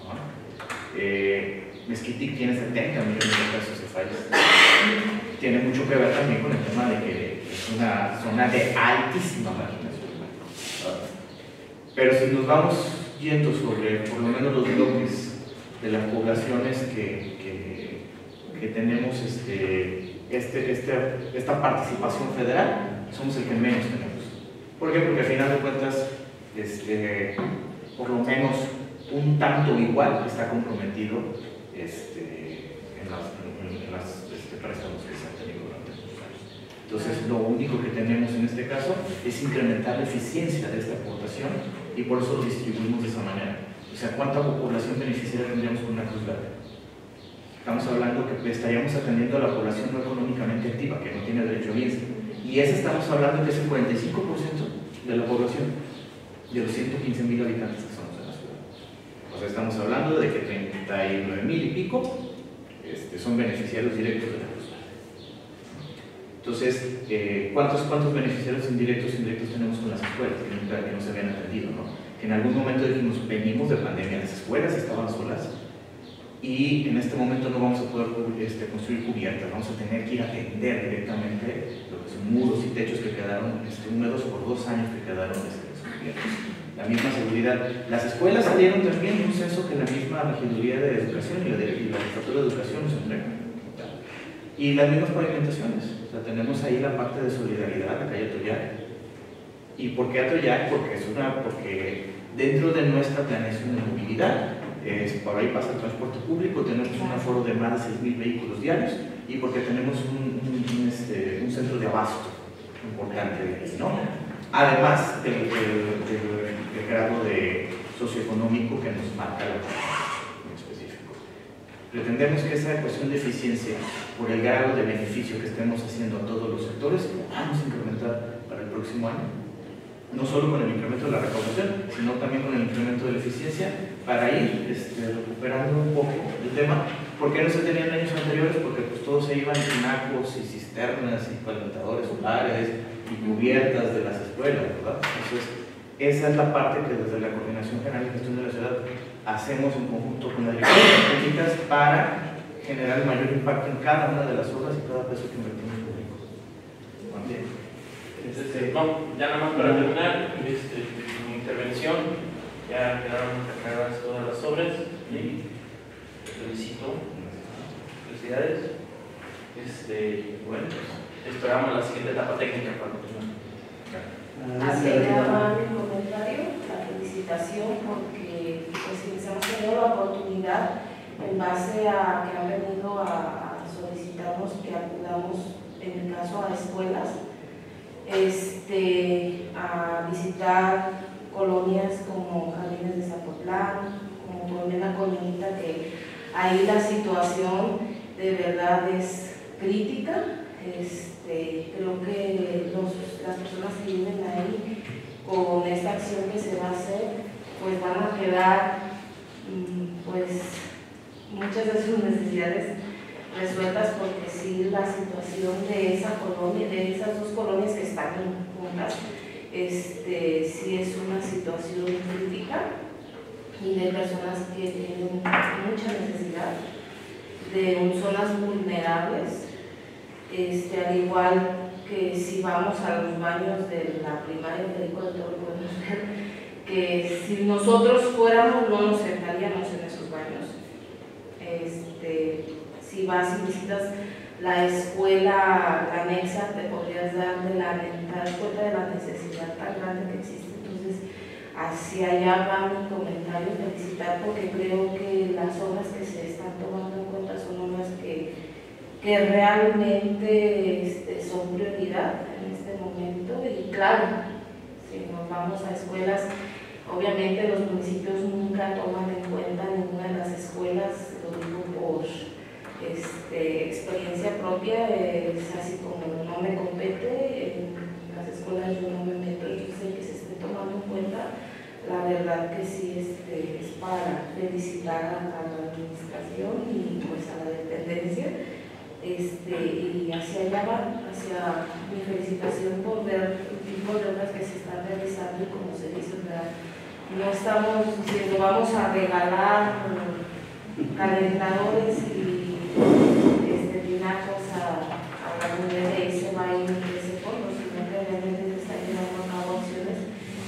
¿No? Mezquitic tiene 70 millones de pesos de país. Tiene mucho que ver también con el tema de que es una zona de altísima marginación. Pero si nos vamos yendo sobre por lo menos los bloques de las poblaciones que tenemos esta participación federal, somos el que menos tenemos. ¿Por qué? Porque al final de cuentas, por lo menos un tanto igual está comprometido en las préstamos que se han tenido durante estos años. Entonces, lo único que tenemos en este caso es incrementar la eficiencia de esta aportación y por eso lo distribuimos de esa manera. O sea, ¿cuánta población beneficiaria tendríamos con una Cruz Verde? Estamos hablando que estaríamos atendiendo a la población no económicamente activa, que no tiene derecho a bienes. Y ese estamos hablando que es el 45% de la población, de los 115,000 habitantes que somos en la ciudad. O sea, estamos hablando de que 39,000 y pico son beneficiarios directos de la persona. Entonces, ¿cuántos beneficiarios indirectos tenemos con las escuelas que no se habían atendido, ¿no? Que en algún momento dijimos, venimos de pandemia, las escuelas estaban solas y en este momento no vamos a poder construir cubiertas, vamos a tener que ir a atender directamente lo que son muros y techos que quedaron húmedos por 2 años que quedaron descubiertos. La misma seguridad. Las escuelas salieron también de un censo que la misma Regiduría de Educación y la Jefatura de Educación nos entrega. Y las mismas pavimentaciones. O sea, tenemos ahí la parte de solidaridad, la calle Atoyac. ¿Y por qué Atoyac? Porque dentro de nuestra planeación de movilidad, por ahí pasa el transporte público, tenemos un aforo de más de 6,000 vehículos diarios y porque tenemos un centro de abasto importante, ¿no? Además del grado de socioeconómico que nos marca la en específico. Pretendemos que esa ecuación de eficiencia, por el grado de beneficio que estemos haciendo a todos los sectores, vamos a incrementar para el próximo año. No solo con el incremento de la recaudación, sino también con el incremento de la eficiencia, para ir recuperando un poco el tema. ¿Por qué no se tenían años anteriores? Porque pues todos se iban tinacos y cisternas y calentadores solares y cubiertas de las escuelas, ¿verdad? Entonces, esa es la parte que desde la Coordinación General de Gestión de la Ciudad hacemos en conjunto con las direcciones públicas para generar el mayor impacto en cada una de las obras y cada peso que invertimos público. ¿Bien? No, ya nada más para terminar mi intervención, ya quedaron terminadas todas las obras y te felicito, felicidades. Bueno, pues esperamos la siguiente etapa técnica para continuar. Agregaba mi comentario, la felicitación, porque pues, hemos tenido la oportunidad, en base a que han venido a solicitarnos que acudamos, en mi caso, a escuelas, a visitar colonias como Jardines de Zapotlán, como Colonia La Colmenita, que ahí la situación de verdad es crítica. Creo que las personas que viven ahí, con esta acción que se va a hacer, pues van a quedar pues muchas de sus necesidades resueltas, porque sí, la situación de esa colonia, de esas 2 colonias que están juntas, sí es una situación crítica y de personas que tienen mucha necesidad, de zonas vulnerables, al igual que si vamos a los baños de la primaria Federico del Toro, podemos ver que si nosotros fuéramos no nos sentaríamos en esos baños. Si vas y visitas la escuela anexa, te podrías dar cuenta de la necesidad tan grande que existe. Entonces, hacia allá va mi comentario, felicitar, porque creo que las obras que se están tomando en cuenta son obras que realmente son prioridad en este momento. Y claro, si nos vamos a escuelas, obviamente los municipios nunca toman en cuenta ninguna de las escuelas, lo digo por experiencia propia, es así como no me compete, en las escuelas yo no me meto, entonces el que se esté tomando en cuenta, la verdad que sí es para felicitar a la administración y pues a la dependencia, y hacia allá va, hacia mi felicitación por ver el tipo de obras que se están realizando y como se dice, ¿verdad? No estamos diciendo vamos a regalar calentadores y tinacos a la comunidad y se va a ir ese fondo, sino que realmente se están llevando a cabo acciones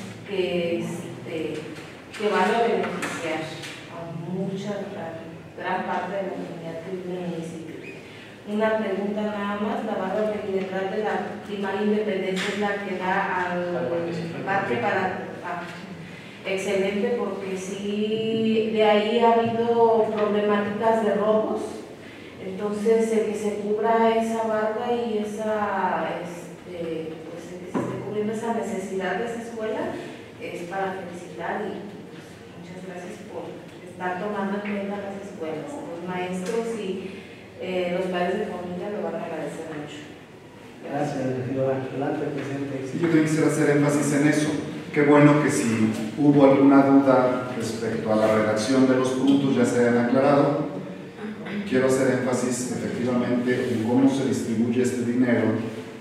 que van a beneficiar a gran parte de la comunidad que vive en el municipio. Una pregunta nada más: la barra perimetral de la primaria Independencia es la que da al parque para... excelente, porque sí, de ahí ha habido problemáticas de robos. Entonces, el que se cubra esa barra y esa, pues el que se esté cubriendo esa necesidad de esa escuela es para felicitar y pues, muchas gracias por están tomando en cuenta las escuelas, los maestros y los padres de familia lo van a agradecer mucho. Gracias, regidora. Adelante, presidente. Sí, yo también quisiera hacer énfasis en eso. Qué bueno que si hubo alguna duda respecto a la redacción de los puntos ya se hayan aclarado. Quiero hacer énfasis efectivamente en cómo se distribuye este dinero,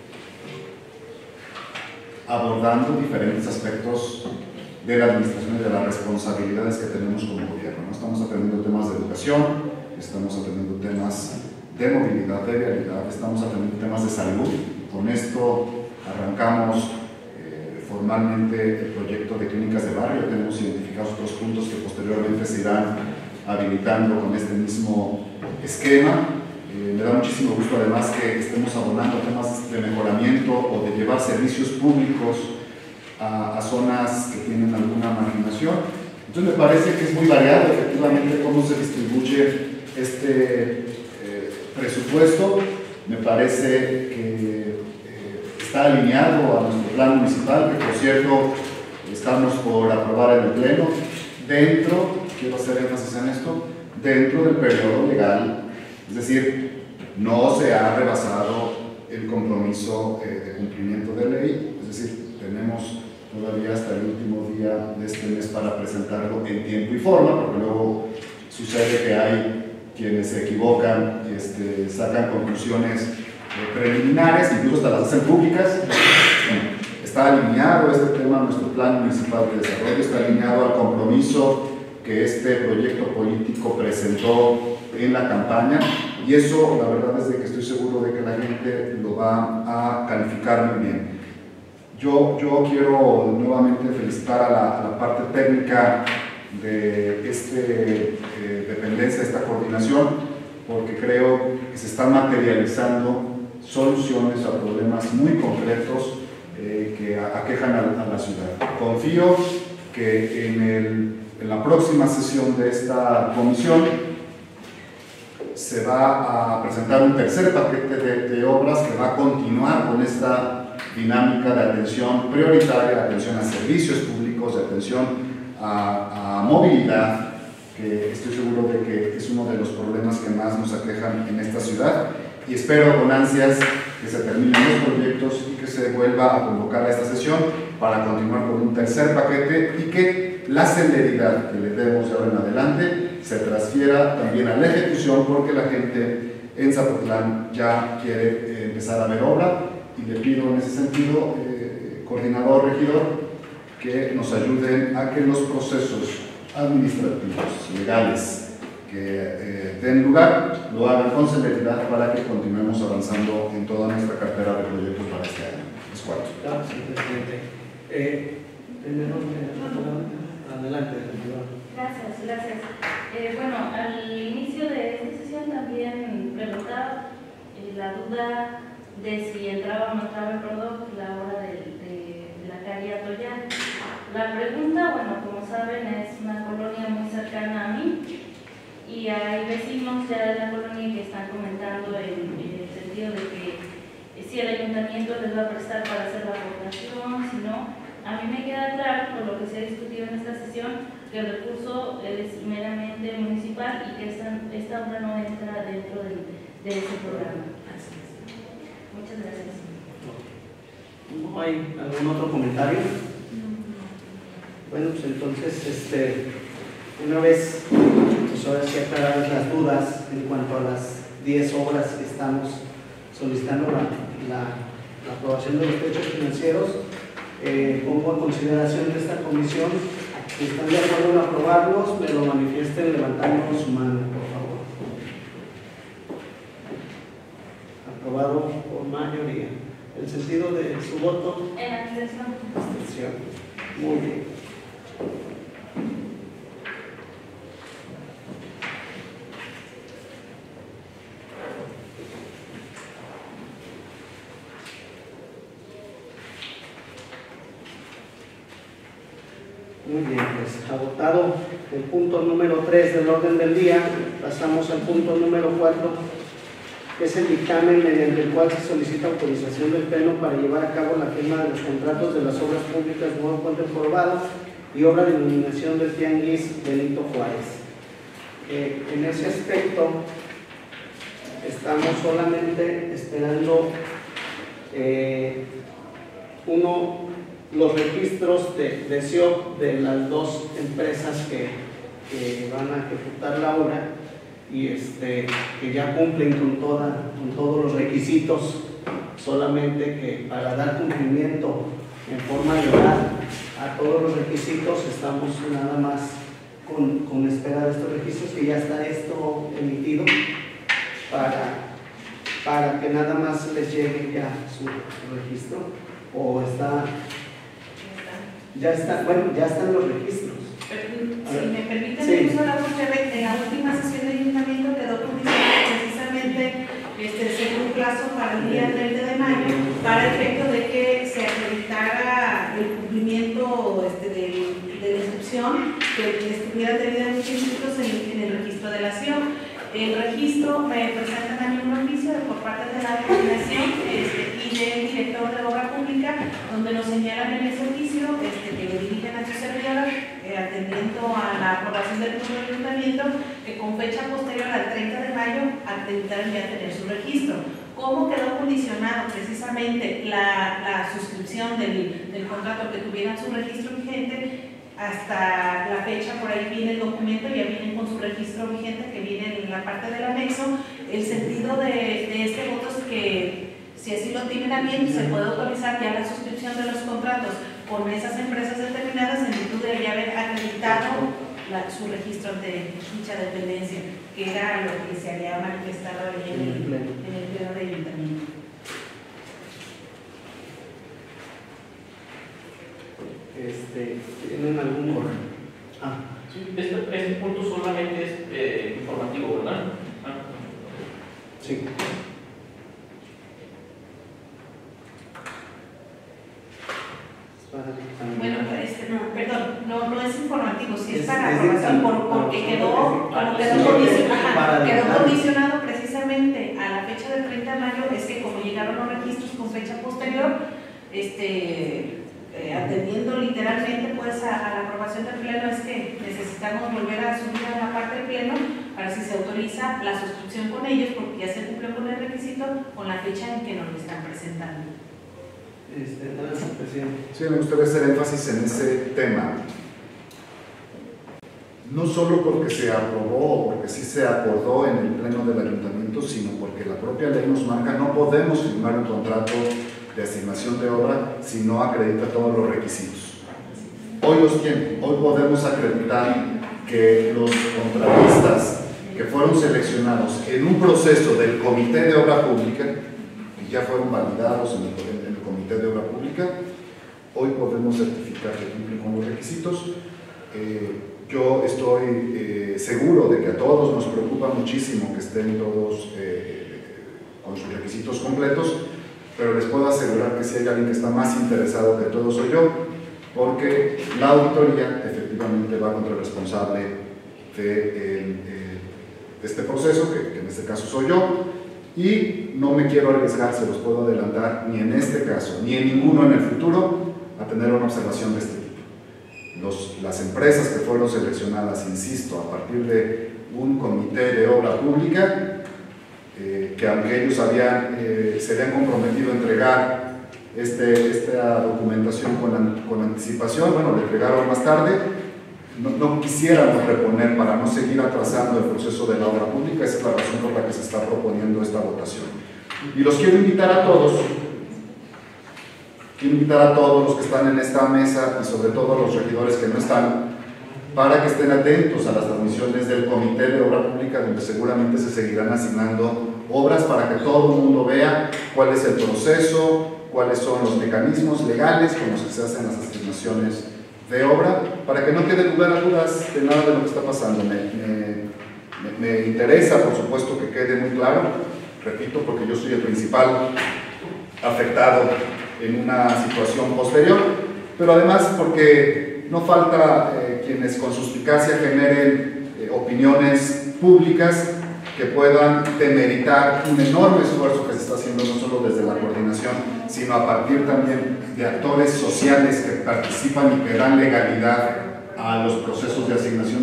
abordando diferentes aspectos de la administración y de las responsabilidades que tenemos como gobierno, ¿no? Estamos atendiendo temas de educación, estamos atendiendo temas de movilidad, de vialidad, estamos atendiendo temas de salud. Con esto arrancamos formalmente el proyecto de clínicas de barrio. Tenemos identificados otros puntos que posteriormente se irán habilitando con este mismo esquema. Me da muchísimo gusto además que estemos abordando temas de mejoramiento o de llevar servicios públicos a zonas que tienen alguna marginación. Entonces me parece que es muy variado efectivamente cómo se distribuye este presupuesto. Me parece que está alineado a nuestro plan municipal, que por cierto estamos por aprobar en el Pleno, dentro, quiero hacer énfasis en esto, dentro del periodo legal, es decir, no se ha rebasado el compromiso de cumplimiento de ley, es decir, tenemos todavía hasta el último día de este mes para presentarlo en tiempo y forma, porque luego sucede que hay quienes se equivocan y sacan conclusiones preliminares, incluso hasta las hacen públicas. Bueno, está alineado este tema a nuestro plan municipal de desarrollo, está alineado al compromiso que este proyecto político presentó en la campaña, y eso la verdad es de que estoy seguro de que la gente lo va a calificar muy bien. Yo quiero nuevamente felicitar a la parte técnica de esta dependencia, de esta coordinación, porque creo que se están materializando soluciones a problemas muy concretos que aquejan a la ciudad. Confío que en la próxima sesión de esta comisión se va a presentar un tercer paquete de obras que va a continuar con esta dinámica de atención prioritaria, de atención a servicios públicos, de atención a movilidad, que estoy seguro de que es uno de los problemas que más nos aquejan en esta ciudad, y espero con ansias que se terminen los proyectos y que se vuelva a convocar a esta sesión para continuar con un tercer paquete, y que la celeridad que le demos de ahora en adelante se transfiera también a la ejecución, porque la gente en Zapotlán ya quiere empezar a ver obra, y le pido en ese sentido, coordinador, regidor, que nos ayuden a que los procesos administrativos, legales que den lugar, lo hagan con celeridad para que continuemos avanzando en toda nuestra cartera de proyectos para este año. Es cuarto. Gracias, presidente. Adelante, regidor. Gracias. Bueno, al inicio de esta sesión también preguntaba la duda de si entraba o no entraba el producto la hora de la calle Atoyán. La pregunta, bueno, como saben, es una colonia muy cercana a mí, y hay vecinos ya de la colonia que están comentando en el sentido de que si el ayuntamiento les va a prestar para hacer la aportación, si no. A mí me queda claro, por lo que se ha discutido en esta sesión, que el recurso es meramente municipal y que esta obra no entra dentro de ese programa. Muchas gracias. ¿No hay algún otro comentario? Bueno, pues entonces, una vez, pues ahora sí aclaradas las dudas en cuanto a las 10 obras que estamos solicitando la aprobación de los techos financieros, pongo a consideración de esta comisión. Si están de acuerdo en aprobarlos, me lo manifiesten levantando su mano, por favor. Aprobado por mayoría. ¿El sentido de su voto? En abstención. Abstención. Muy bien. Muy bien, pues agotado el punto número 3 del orden del día, pasamos al punto número 4, que es el dictamen mediante el cual se solicita autorización del Pleno para llevar a cabo la firma de los contratos de las obras públicas Nuevo Puente Jorobado y obra de iluminación del Tianguis Benito Juárez. En ese aspecto estamos solamente esperando los registros de SIOP de las dos empresas que van a ejecutar la obra y que ya cumplen con todos los requisitos, solamente que para dar cumplimiento en forma legal a todos los requisitos estamos nada más con espera de estos registros, que ya está esto emitido para que nada más les llegue ya su registro, o ya están los registros. Si me permiten, sí. en la última sesión de ayuntamiento quedó condicionado precisamente según un plazo para el día 30 de mayo, para el efecto de que se acreditara el cumplimiento de la inscripción, que estuvieran debidamente inscritos en el registro de la SIOP. El registro me presentan a mí un oficio por parte de la coordinación y del director de obra pública, donde nos señalan en ese oficio que le dirigen a su servidora, atendiendo a la aprobación del nuevo ayuntamiento, que con fecha posterior al 30 de mayo acreditaron ya tener su registro. ¿Cómo quedó condicionado precisamente la suscripción del contrato, que tuvieran su registro vigente? Hasta la fecha, por ahí viene el documento, ya vienen con su registro vigente, que viene en la parte del anexo. El sentido de este voto es que, si así lo tienen a bien, se puede autorizar ya la suscripción de los contratos con esas empresas determinadas en virtud de ya haber acreditado su registro ante dicha dependencia, que era lo que se había manifestado ahí en el pleno de ayuntamiento. ¿Tienen algún correo? Sí, este punto solamente es informativo, ¿verdad? Sí. Bueno, no es informativo, sí es para aprobación, porque quedó condicionado precisamente a la fecha del 30 de mayo, es que como llegaron los registros con fecha posterior, atendiendo literalmente pues a la aprobación del pleno, es que necesitamos volver a subir a la parte del pleno para si se autoriza la suscripción con ellos, porque ya se cumplió con el requisito con la fecha en que nos lo están presentando. Gracias, presidente. Sí, me gustaría hacer énfasis en ese tema. No solo porque se aprobó o porque sí se acordó en el pleno del ayuntamiento, sino porque la propia ley nos marca, no podemos firmar un contrato de asignación de obra si no acredita todos los requisitos. Hoy los tiene, hoy podemos acreditar que los contratistas que fueron seleccionados en un proceso del Comité de Obra Pública, que ya fueron validados en el Comité de Obra Pública, hoy podemos certificar que cumplen con los requisitos. Yo estoy seguro de que a todos nos preocupa muchísimo que estén todos con sus requisitos completos, pero les puedo asegurar que si hay alguien que está más interesado que todo soy yo, porque la auditoría efectivamente va contra el responsable de este proceso, que en este caso soy yo, y no me quiero arriesgar, se los puedo adelantar, ni en este caso, ni en ninguno en el futuro, a tener una observación de este tipo. Las empresas que fueron seleccionadas, insisto, a partir de un comité de obra pública, que aunque ellos se habían comprometido a entregar esta documentación con anticipación, bueno, le entregaron más tarde, no quisiéramos reponer para no seguir atrasando el proceso de la obra pública. Esa es la razón por la que se está proponiendo esta votación. Y los quiero invitar a todos los que están en esta mesa y sobre todo los regidores que no están, para que estén atentos a las transmisiones del Comité de Obra Pública, donde seguramente se seguirán asignando obras para que todo el mundo vea cuál es el proceso, cuáles son los mecanismos legales con los que se hacen las asignaciones de obra, para que no quede lugar a dudas de nada de lo que está pasando. Me interesa, por supuesto, que quede muy claro, repito, porque yo soy el principal afectado en una situación posterior, pero además porque no falta quienes con suspicacia generen opiniones públicas que puedan demeritar un enorme esfuerzo que se está haciendo no solo desde la coordinación, sino a partir también de actores sociales que participan y que dan legalidad a los procesos de asignación de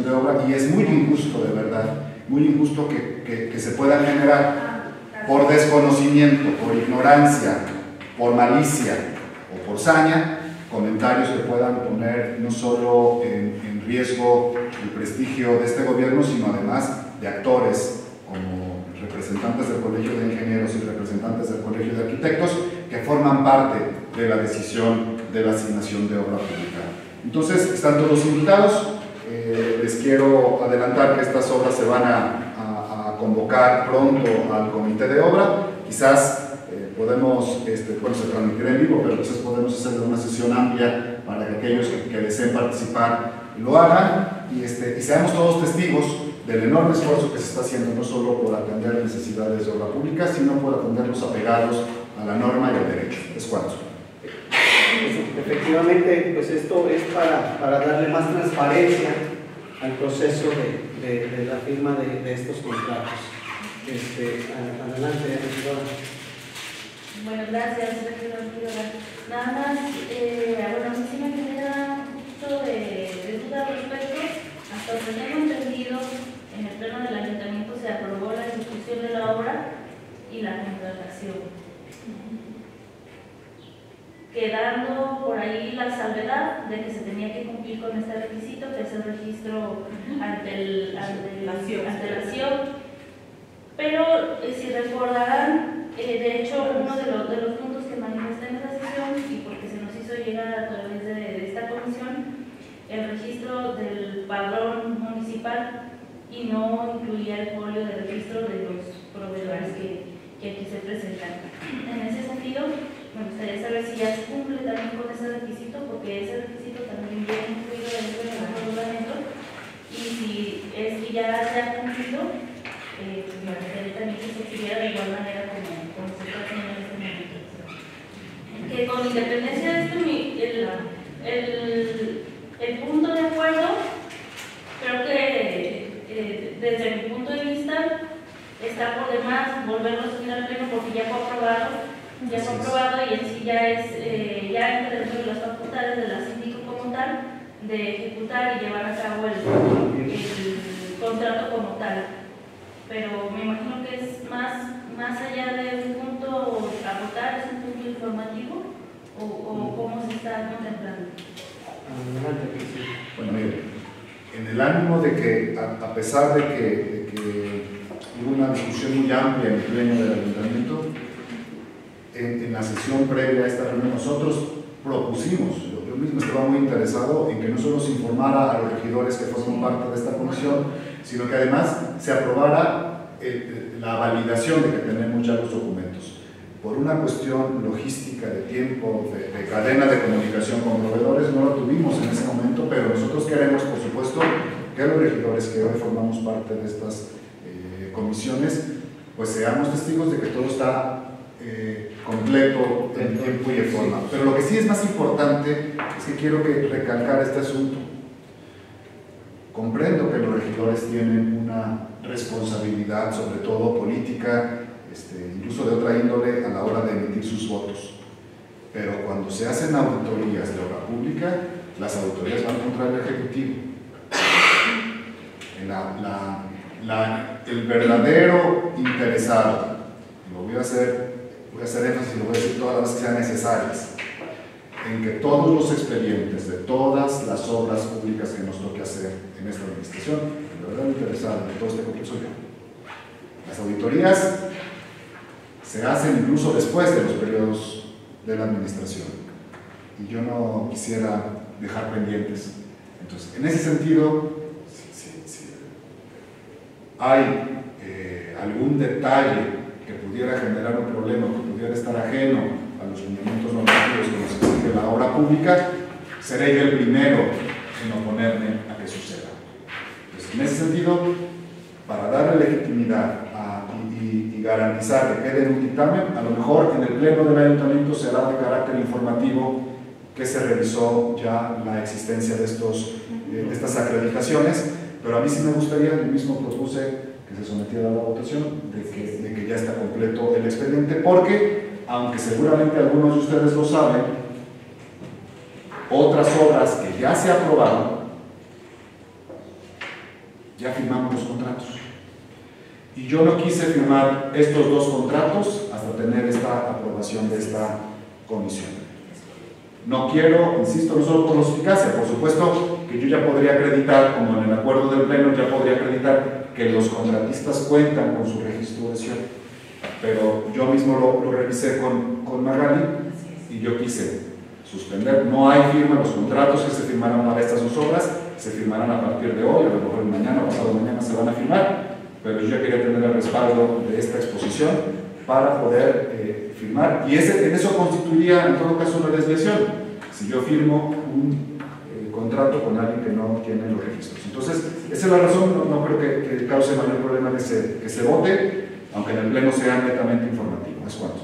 de obra, y es muy injusto, de verdad, muy injusto que se puedan generar por desconocimiento, por ignorancia, por malicia o por saña, comentarios que puedan poner no solo en riesgo el prestigio de este gobierno, sino además de actores como representantes del Colegio de Ingenieros y representantes del Colegio de Arquitectos que forman parte de la decisión de la asignación de obra pública. Entonces, están todos invitados. Les quiero adelantar que estas obras se van a convocar pronto al comité de obra. Quizás podemos, bueno, se transmitirá en vivo, pero quizás podemos hacer una sesión amplia para que aquellos que deseen participar lo hagan y seamos todos testigos del enorme esfuerzo que se está haciendo, no solo por atender las necesidades de obra pública, sino por atender los apegados a la norma y al derecho. Es cuanto. Efectivamente, pues esto es para darle más transparencia al proceso de la firma de estos contratos. Adelante, regidora. Bueno, gracias, regidora. Nada más, bueno, a mí sí me genera un poquito de duda al respecto. Hasta donde tengo entendido, en el pleno del ayuntamiento se aprobó la ejecución de la obra y la contratación, quedando por ahí la salvedad de que se tenía que cumplir con este requisito, que es el registro ante la acción. Pero si recordarán, de hecho, uno de los puntos que manifesté en esa sesión, y porque se nos hizo llegar a través de esta comisión, el registro del padrón municipal, y no incluía el folio de registro de los proveedores que aquí se presentan. En ese sentido, me gustaría saber si ya se cumple también con ese requisito, porque ese requisito también viene incluido dentro del reglamento, y si es que ya se ha cumplido, me gustaría también que se siguiera de igual manera como se está haciendo en este momento. Que con independencia de esto, el punto de acuerdo, creo que desde mi punto de vista está por demás volverlo a subir al pleno porque ya fue aprobado y en sí ya entra dentro de las facultades de la síndico como tal de ejecutar y llevar a cabo el contrato como tal. Pero me imagino que es más allá de un punto a votar, es un punto informativo o cómo se está contemplando. Bueno, mire, en el ánimo de que, a pesar de que hubo una discusión muy amplia en el pleno del ayuntamiento, en la sesión previa a esta reunión nosotros propusimos, yo mismo estaba muy interesado en que no solo se informara a los regidores que forman parte de esta comisión, sino que además se aprobara la validación de que tenemos ya los documentos. Por una cuestión logística, de tiempo, de cadena de comunicación con proveedores, no lo tuvimos en ese momento, pero nosotros queremos, por supuesto, que los regidores que hoy formamos parte de estas comisiones, pues seamos testigos de que todo está completo en tiempo y en forma. Pero lo que sí es más importante es que quiero recalcar este asunto. Comprendo que los regidores tienen una responsabilidad, sobre todo política, incluso de otra índole, a la hora de emitir sus votos. Pero cuando se hacen auditorías de obra pública, las auditorías van contra el Ejecutivo. El verdadero interesado, voy a hacer énfasis y lo voy a decir todas las veces que sean necesarias, en que todos los expedientes de todas las obras públicas que nos toque hacer en esta administración, el verdadero interesado en todo este complejo soy yo. Las auditorías se hacen incluso después de los periodos de la administración y yo no quisiera dejar pendientes. Entonces, en ese sentido, si hay algún detalle que pudiera generar un problema, que pudiera estar ajeno a los lineamientos normativos que nos exige la obra pública, seré yo el primero en oponerme a que suceda. Entonces, en ese sentido, para darle legitimidad y garantizar que quede en un dictamen, a lo mejor en el pleno del ayuntamiento será de carácter informativo que se revisó ya la existencia de estas acreditaciones, pero a mí sí me gustaría, yo mismo propuse que se sometiera a la votación de que ya está completo el expediente, porque, aunque seguramente algunos de ustedes lo saben, otras obras que ya se aprobaron ya firmamos los contratos. Y yo no quise firmar estos dos contratos hasta tener esta aprobación de esta comisión. No quiero, insisto, no solo por la eficacia, por supuesto que yo ya podría acreditar, como en el acuerdo del Pleno, ya podría acreditar que los contratistas cuentan con su registro de SIOP. Pero yo mismo lo revisé con Magali y yo quise suspender. No hay firma, los contratos que se firmaron para estas dos obras se firmarán a partir de hoy, a lo mejor mañana, pasado mañana se van a firmar, pero yo ya quería tener el respaldo de esta exposición para poder firmar, y en eso constituiría en todo caso una desviación, si yo firmo un contrato con alguien que no tiene los registros. Entonces, esa es la razón, no creo que cause mayor problema que se vote, aunque en el Pleno sea netamente informativo. ¿Es cuánto?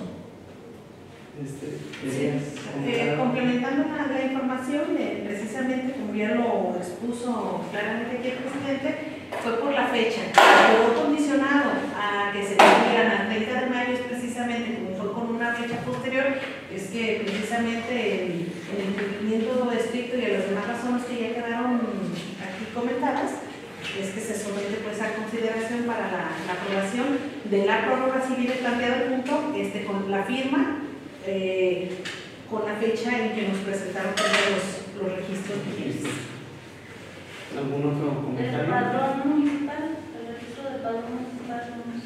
Complementando la información, precisamente como ya lo expuso claramente aquí el presidente, fue por la fecha. Quedó condicionado a que se cumplieran al 30 de mayo, es precisamente como fue con una fecha posterior, es que precisamente el cumplimiento estricto y a las demás razones que ya quedaron aquí comentadas, es que se somete pues a consideración para la aprobación de la prórroga. Si viene planteado el punto, con la firma, con la fecha en que nos presentaron los registros vigentes. ¿Algún otro comentario? El padrón municipal, el registro del padrón municipal.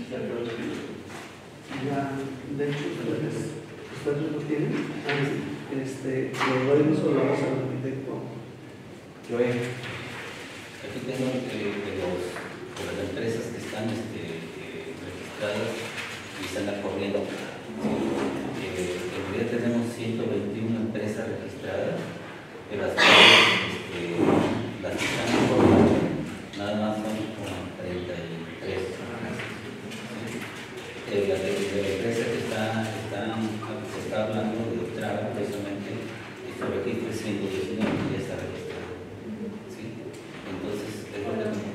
Ya, de hecho, ¿ustedes lo tienen? Le doy uso de la voz al arquitecto. Aquí tengo de las empresas que están registradas y están al corriente. En realidad tenemos 121 empresas registradas, de las cuales las que están en corriente nada más son como 33. La empresa que se está hablando de Traba, precisamente, este registro es 119 y ya está registrado. ¿Sí? Entonces, es lo que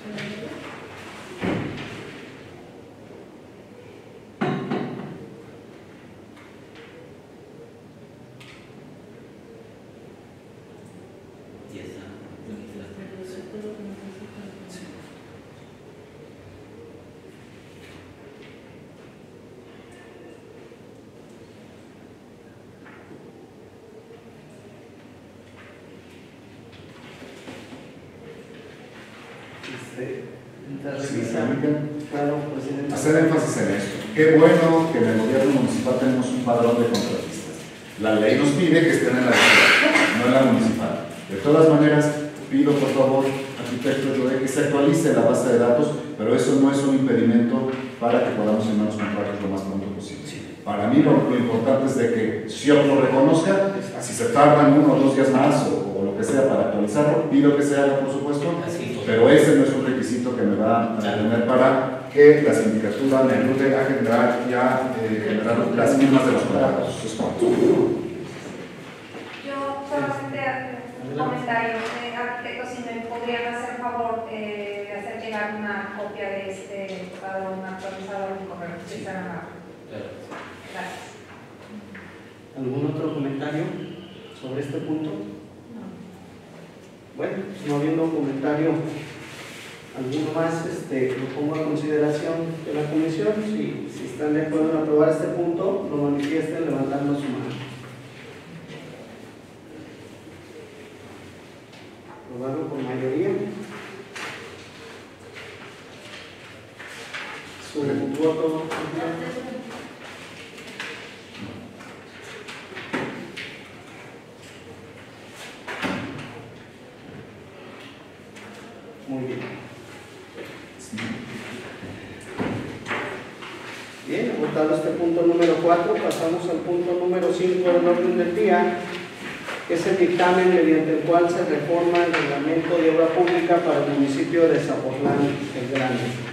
hacer énfasis en esto. Qué bueno que en el gobierno municipal tenemos un padrón de contratistas. La ley nos pide que estén en la ciudad, no en la municipal. De todas maneras, pido por favor, arquitecto Joe, que se actualice la base de datos, pero eso no es un impedimento para que podamos firmar los contratos lo más pronto posible. Para mí lo importante es de que SIOP lo reconozca, si se tardan 1 o 2 días más o lo que sea para actualizarlo, pido que se haga por supuesto, pero ese no es un requisito que me va a tener para que la sindicatura me ayude a generar generar las mismas de los contratos. Yo solamente un comentario, arquitecto, si me podrían hacer favor de hacer llegar una copia de este padrón actualizado en mi correo. Sí. Gracias. ¿Algún otro comentario sobre este punto? No. Bueno, no habiendo comentario alguno más, lo pongo a consideración de la comisión. Si están de acuerdo en aprobar este punto, lo manifiesten levantando su mano. Aprobarlo por mayoría. Su voto. Muy bien. Bien, votado este punto número 4, pasamos al punto número 5 del orden del día, que es el dictamen mediante el cual se reforma el reglamento de obra pública para el municipio de Zapotlán el Grande.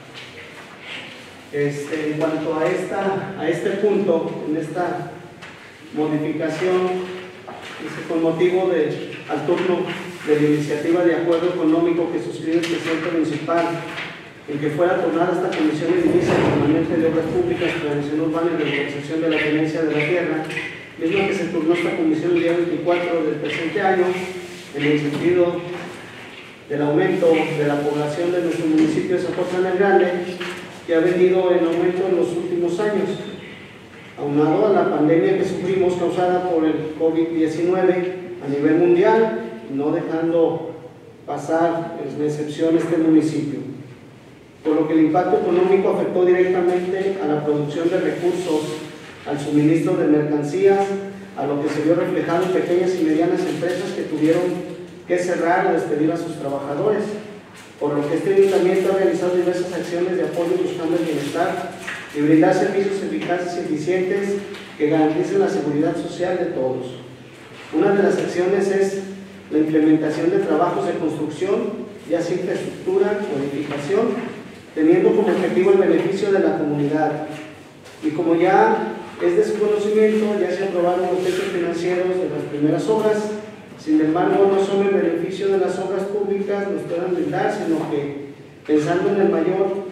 En cuanto a este punto, en esta modificación, con motivo al turno de la iniciativa de acuerdo económico que suscribe el presidente municipal, en que fuera tornada esta comisión edilicia permanente de obras públicas, planeación urbana y regularización de la tenencia de la tierra, misma que se turnó esta comisión el día 24 del presente año, en el sentido del aumento de la población de nuestro municipio de Zapotlán el Grande, que ha venido en aumento en los últimos años, aunado a la pandemia que sufrimos causada por el COVID-19 a nivel mundial, no dejando pasar en excepción este municipio, por lo que el impacto económico afectó directamente a la producción de recursos, al suministro de mercancías, a lo que se vio reflejado en pequeñas y medianas empresas que tuvieron que cerrar o despedir a sus trabajadores, por lo que este ayuntamiento ha realizado diversas acciones de apoyo buscando el bienestar y brindar servicios eficaces y eficientes que garanticen la seguridad social de todos. Una de las acciones es la implementación de trabajos de construcción, ya sea infraestructura o edificación, teniendo como objetivo el beneficio de la comunidad. Y como ya es de su conocimiento, ya se aprobaron los textos financieros de las primeras obras. Sin embargo, no solo el beneficio de las obras públicas nos puedan brindar, sino que pensando en el mayor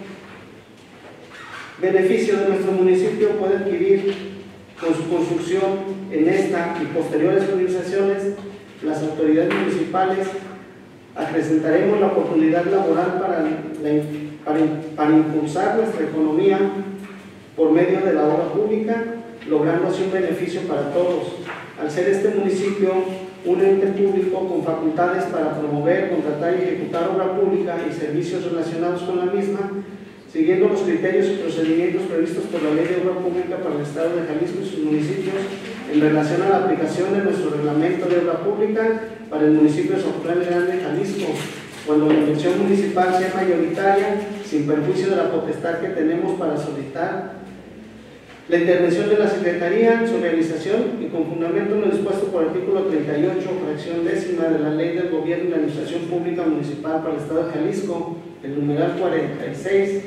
beneficio de nuestro municipio puede adquirir con su construcción en esta y posteriores organizaciones, las autoridades municipales acrecentaremos la oportunidad laboral para impulsar nuestra economía por medio de la obra pública, logrando así un beneficio para todos. Al ser este municipio un ente público con facultades para promover, contratar y ejecutar obra pública y servicios relacionados con la misma, siguiendo los criterios y procedimientos previstos por la Ley de Obra Pública para el Estado de Jalisco y sus municipios en relación a la aplicación de nuestro reglamento de obra pública para el municipio de Zapotlán el Grande, Jalisco, cuando la inversión municipal sea mayoritaria, sin perjuicio de la potestad que tenemos para solicitar la intervención de la Secretaría, su realización y con fundamento en lo dispuesto por el artículo 38, fracción décima de la Ley del Gobierno y la Administración Pública Municipal para el Estado de Jalisco, el numeral 46,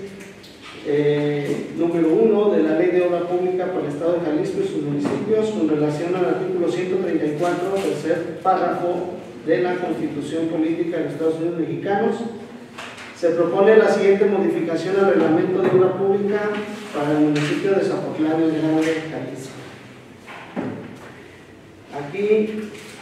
número 1 de la Ley de Obra Pública para el Estado de Jalisco y sus municipios, con relación al artículo 134, tercer párrafo de la Constitución Política de los Estados Unidos Mexicanos. Se propone la siguiente modificación al reglamento de obra pública para el municipio de Zapotlán el Grande, Jalisco. Aquí,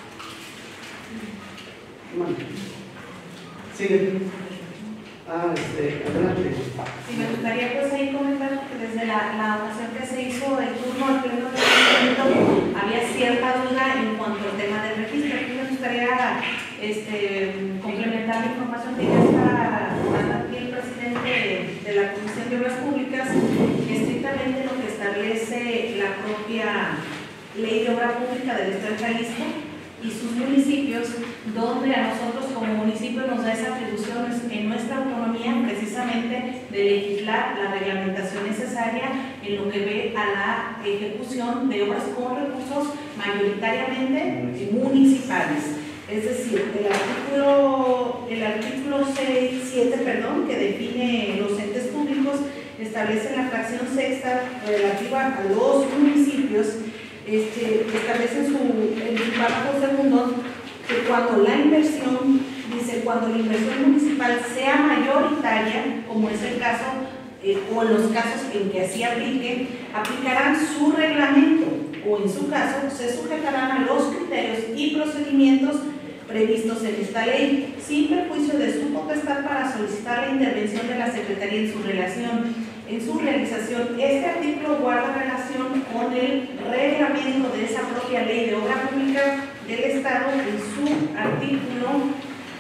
sigue. Adelante. Sí, me gustaría pues ahí comentar que desde la ocasión que se hizo el turno al pleno del ayuntamiento había cierta duda en cuanto al tema del registro. Aquí me gustaría complementar la información que ya está dando aquí el presidente de la Comisión de Obras Públicas, estrictamente lo que establece la propia Ley de Obra Pública del Estado de Jalisco y sus municipios, donde a nosotros como municipio nos da esa atribución en nuestra autonomía precisamente de legislar la reglamentación necesaria en lo que ve a la ejecución de obras con recursos mayoritariamente municipales. Es decir, el artículo 7, que define los entes públicos, establece en la fracción sexta relativa a los municipios, establece en su párrafo segundo que cuando la inversión municipal sea mayoritaria, como es el caso, o en los casos en que así aplicarán su reglamento, o en su caso se sujetarán a los criterios y procedimientos previstos en esta ley, sin perjuicio de su potestad para solicitar la intervención de la Secretaría en su realización. Este artículo guarda relación con el reglamento de esa propia Ley de Obra Pública del Estado en su artículo,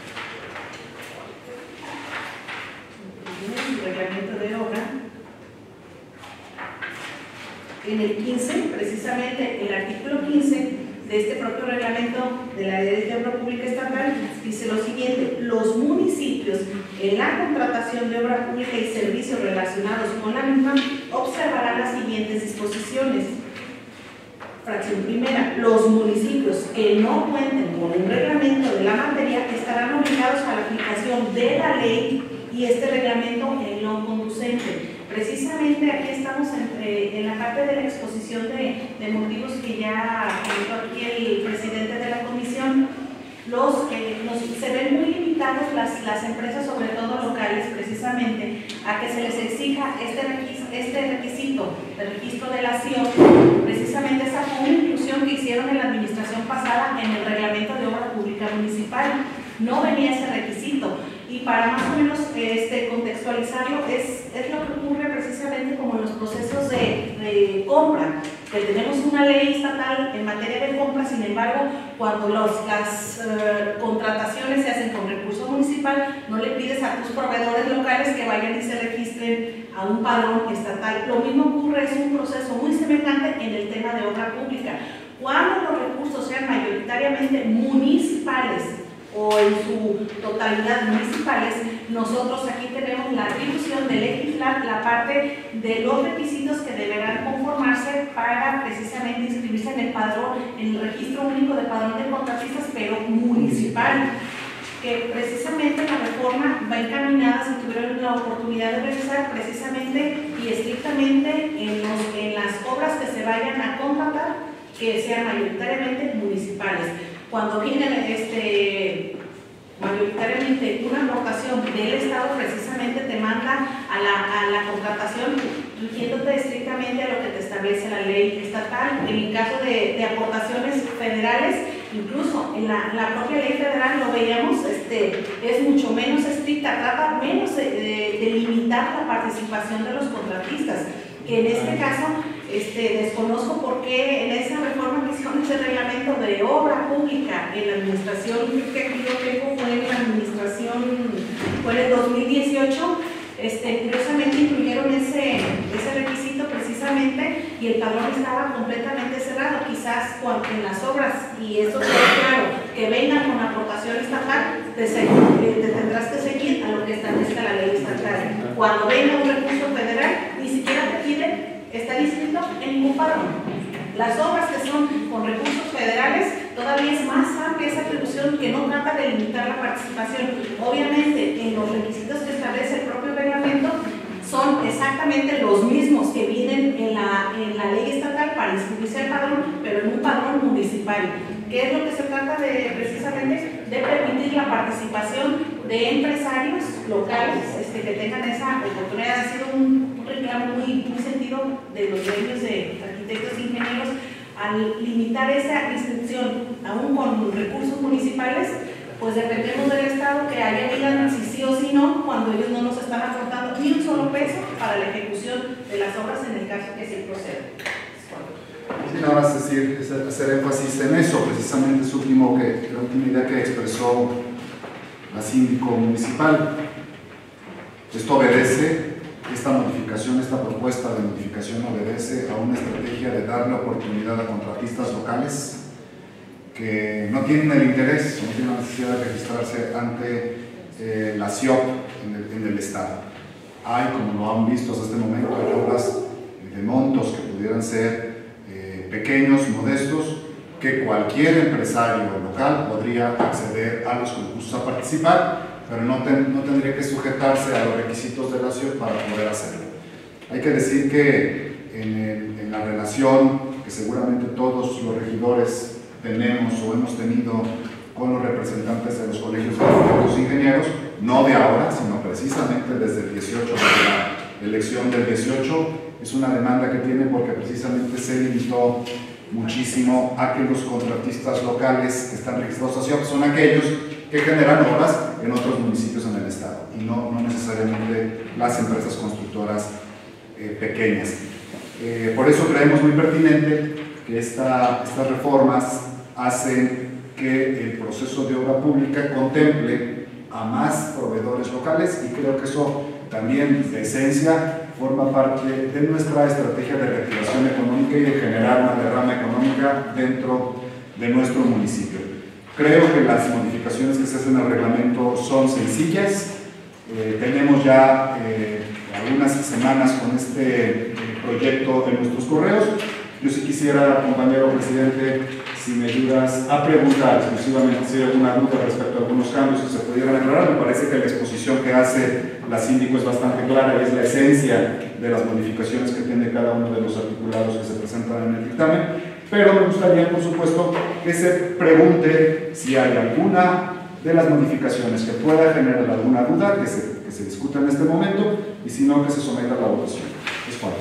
el reglamento de obra, en el 15, precisamente el artículo 15 de este propio reglamento de la Ley de Obra Pública Estatal, dice lo siguiente: los municipios en la contratación de obra pública y servicios relacionados con la misma observarán las siguientes disposiciones. Fracción primera: los municipios que no cuenten con un reglamento de la materia estarán obligados a la aplicación de la ley y este reglamento en lo conducente. Precisamente aquí estamos en la parte de la exposición de motivos que ya comentó aquí el presidente de la comisión. Se ven muy limitadas las empresas, sobre todo locales, precisamente a que se les exija este requisito de registro de la CIO. Precisamente esa fue una inclusión que hicieron en la administración pasada en el reglamento de obra pública municipal. No venía ese requisito. Y para más o menos contextualizarlo, es lo que ocurre precisamente como en los procesos de compra, que tenemos una ley estatal en materia de compra. Sin embargo, cuando las contrataciones se hacen con recurso municipal, no le pides a tus proveedores locales que vayan y se registren a un padrón estatal. Lo mismo ocurre, es un proceso muy semejante en el tema de obra pública. Cuando los recursos sean mayoritariamente municipales o en su totalidad municipales, nosotros aquí tenemos la atribución de legislar la parte de los requisitos que deberán conformarse para precisamente inscribirse en el padrón, en el registro único de padrón de contratistas, pero municipal, que precisamente la reforma va encaminada, si tuvieron la oportunidad de revisar, precisamente y estrictamente en las obras que se vayan a contratar, que sean mayoritariamente municipales. Cuando viene mayoritariamente una aportación del Estado, precisamente te manda a la contratación rigiéndote estrictamente a lo que te establece la ley estatal. En el caso de aportaciones federales, incluso en la propia ley federal lo veíamos, es mucho menos estricta, trata menos de limitar la participación de los contratistas, que en este caso desconozco por qué en esa reforma que hicieron ese reglamento de obra pública en la administración, creo que aquí lo tengo, fue en la administración, fue en el 2018, curiosamente incluyeron ese requisito precisamente, y el padrón estaba completamente cerrado. Quizás en las obras, y eso queda claro, que vengan con aportación estatal, te tendrás que seguir a lo que establece la ley estatal. Cuando venga un recurso federal, ni siquiera te piden estar inscrito en ningún padrón. Las obras que son con recursos federales, todavía es más amplia esa atribución, que no trata de limitar la participación. Obviamente, en los requisitos que establece el propio reglamento, son exactamente los mismos que vienen en la ley estatal para inscribirse al padrón, pero en un padrón municipal. ¿Qué es lo que se trata de, precisamente? De permitir la participación de empresarios locales que tengan esa oportunidad. Ha sido un reclamo muy sentido de los gremios de arquitectos e ingenieros al limitar esa inscripción aún con recursos municipales. Pues dependemos del Estado que haya digan si sí o si no, cuando ellos no nos están aportando ni un solo peso para la ejecución de las obras en el caso que se proceda. Sí, nada más hacer énfasis en eso, precisamente es la última idea que expresó la síndico municipal. Esto obedece, esta modificación, esta propuesta de modificación obedece a una estrategia de darle oportunidad a contratistas locales que no tienen el interés, no tienen la necesidad de registrarse ante la CIOP en el Estado. Hay, como lo han visto hasta este momento, hay obras de montos que pudieran ser pequeños, modestos, que cualquier empresario local podría acceder a los concursos a participar, pero no tendría que sujetarse a los requisitos de la CIOP para poder hacerlo. Hay que decir que en la relación que seguramente todos los regidores tenemos o hemos tenido con los representantes de los colegios de arquitectos e ingenieros, no de ahora, sino precisamente desde el 18, desde la elección del 18, es una demanda que tiene porque precisamente se limitó muchísimo a que los contratistas locales que están registrados a CIOP son aquellos que generan obras en otros municipios en el estado y no necesariamente las empresas constructoras pequeñas. Por eso creemos muy pertinente que estas reformas hacen que el proceso de obra pública contemple a más proveedores locales, y creo que eso también de esencia forma parte de nuestra estrategia de reactivación económica y de generar una derrama económica dentro de nuestro municipio. Creo que las modificaciones que se hacen al reglamento son sencillas. Tenemos ya algunas semanas con este proyecto en nuestros correos. Yo sí quisiera, compañero presidente, si me ayudas a preguntar exclusivamente si hay alguna duda respecto a algunos cambios que se pudieran aclarar. Me parece que la exposición que hace la síndico es bastante clara y es la esencia de las modificaciones que tiene cada uno de los articulados que se presentan en el dictamen, pero me gustaría, por supuesto, que se pregunte si hay alguna de las modificaciones que pueda generar alguna duda que se discuta en este momento, y si no, que se someta a la votación. Es cuanto.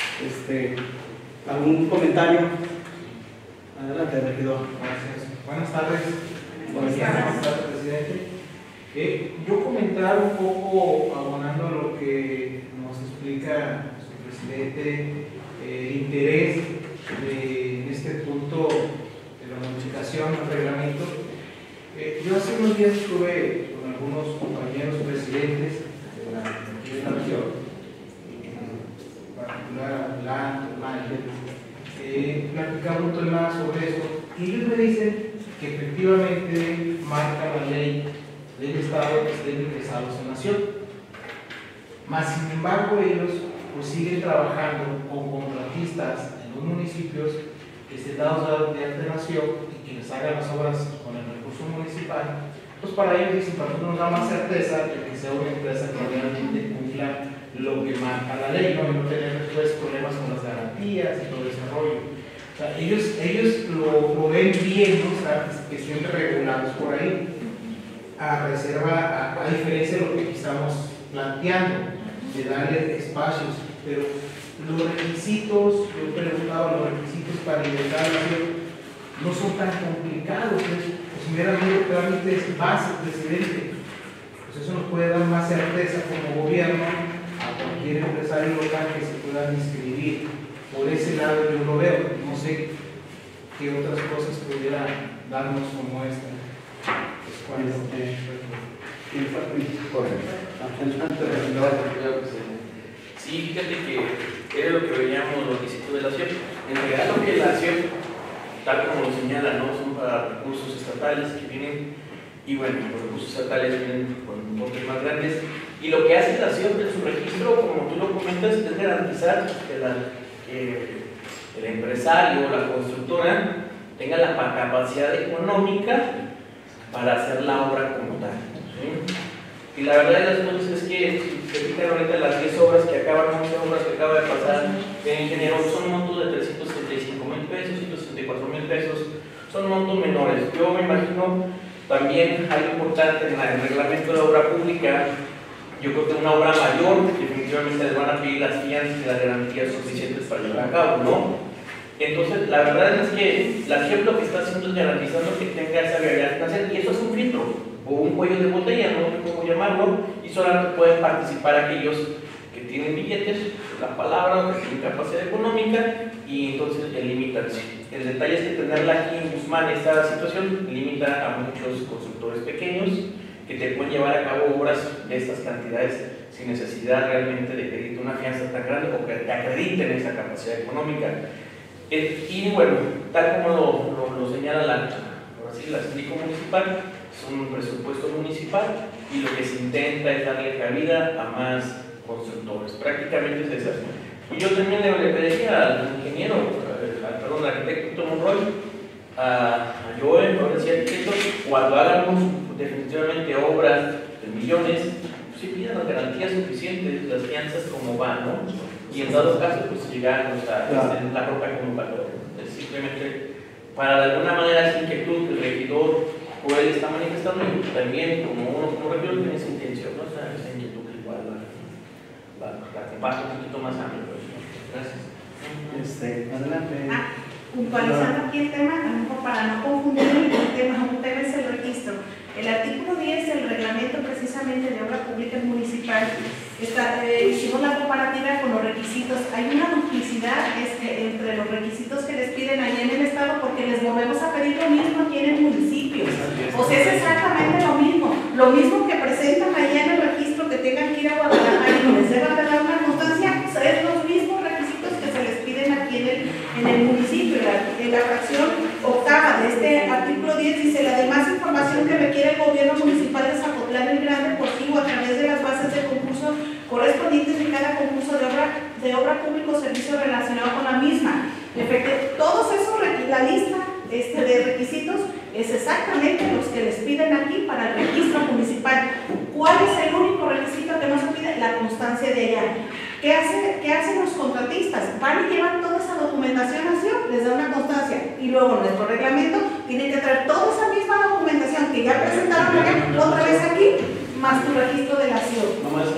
¿Algún comentario? Adelante, regidor. Gracias. Buenas tardes. Buenas tardes, presidente. Yo comentar un poco, abonando a lo que nos explica su presidente, el interés en este punto de la modificación del reglamento. Yo hace unos días estuve con algunos compañeros presidentes de la región, en particular la platicamos un tema sobre eso, y ellos me dicen que efectivamente marca la ley del Estado que estén ingresados en nación. Mas, sin embargo, ellos pues siguen trabajando con contratistas en los municipios que estén dados de antenación y que les hagan las obras con el recurso municipal. Pues para ellos dicen, para nosotros nos da más certeza de que sea una empresa que realmente cumpla lo que marca la ley, ¿no? Y no tener después problemas con las garantías y todo ese rollo. O sea, ellos lo ven bien, ¿no? O sea, que estén regulados por ahí, a diferencia de lo que aquí estamos planteando, de darle espacios, pero los requisitos, yo he preguntado, los requisitos para ingresar a la nación no son tan complicados, pues meramente trámites básicos, presidente. Pues eso nos puede dar más certeza como gobierno a cualquier empresario local que se pueda inscribir. Por ese lado yo lo veo, no sé qué otras cosas pudiera darnos como esta. Sí, fíjate que era lo que veíamos los requisitos de la CIEP. En realidad lo que la CIEP, tal como lo señala, ¿no? Son para recursos estatales que vienen, y bueno, los recursos estatales vienen con montes más grandes, y lo que hace la CIEP en su registro, como tú lo comentas, es garantizar que el empresario o la constructora tenga la capacidad económica para hacer la obra como tal, ¿sí? Y la verdad de las cosas es que, si se fijan ahorita las 10 obras que acaban, 11 obras que acaba de pasar de ingeniero, son montos de 375,000 pesos, 164,000 pesos, son montos menores. Yo me imagino también algo importante en el reglamento de la obra pública. Yo creo que una obra mayor, definitivamente les van a pedir las fianzas y las garantías suficientes para llevar a cabo, ¿no? Entonces, la verdad es que la CIEP lo que está haciendo es garantizando que tenga esa viabilidad financiera, y eso es un filtro o un cuello de botella, no sé cómo llamarlo, y solamente pueden participar aquellos que tienen billetes, la palabra, que tienen capacidad económica, y entonces limitan. El detalle es que tenerla aquí en Guzmán, esta situación, limita a muchos constructores pequeños que te pueden llevar a cabo obras de estas cantidades sin necesidad realmente de pedirte una fianza tan grande o que te acrediten esa capacidad económica. Y bueno, tal como lo señala la síndico municipal, es un presupuesto municipal y lo que se intenta es darle cabida a más constructores. Prácticamente es eso. Y yo también le pediría al ingeniero, al arquitecto Monroy, a Joel, ahora sí arquitecto, cuando hagamos definitivamente obras de millones, pues sí pidan las garantías suficientes, las fianzas como van, ¿no? Y en dados casos, pues llegar a la ropa como valor. Es simplemente para de alguna manera esa inquietud que el regidor o él está manifestando, y también como uno como regidor tiene esa intención, ¿no? O sea, esa inquietud que igual la comparto un poquito más amplio. Gracias. Adelante. Puntualizando aquí el tema, a lo mejor para no confundir el tema, un tema es el registro. El artículo 10 del reglamento precisamente de obra pública municipal, hicimos la comparativa con los requisitos. Hay una duplicidad entre los requisitos que les piden allá en el estado, porque les volvemos a pedir lo mismo aquí en el municipio. O sea, es exactamente lo mismo que presentan allá en el registro, que tengan que ir a Guadalajara y les deban de dar una constancia, es los mismos requisitos que se les piden aquí en el municipio. En la fracción octava de este artículo 10 dice: la demás información que requiere el gobierno municipal de Zapotlán el Grande por sí o a través de las bases de concurso correspondientes de cada concurso de obra pública o servicio relacionado con la misma. Todos esos, la lista de requisitos es exactamente los que les piden aquí para el registro municipal. ¿Cuál es el único requisito que no se pide? La constancia de allá. ¿Qué hacen los contratistas? Van y llevan toda esa documentación así, les dan una constancia, y luego nuestro reglamento tiene que traer toda esa misma documentación que ya presentaron allá, otra vez aquí, más tu registro de la ciudad.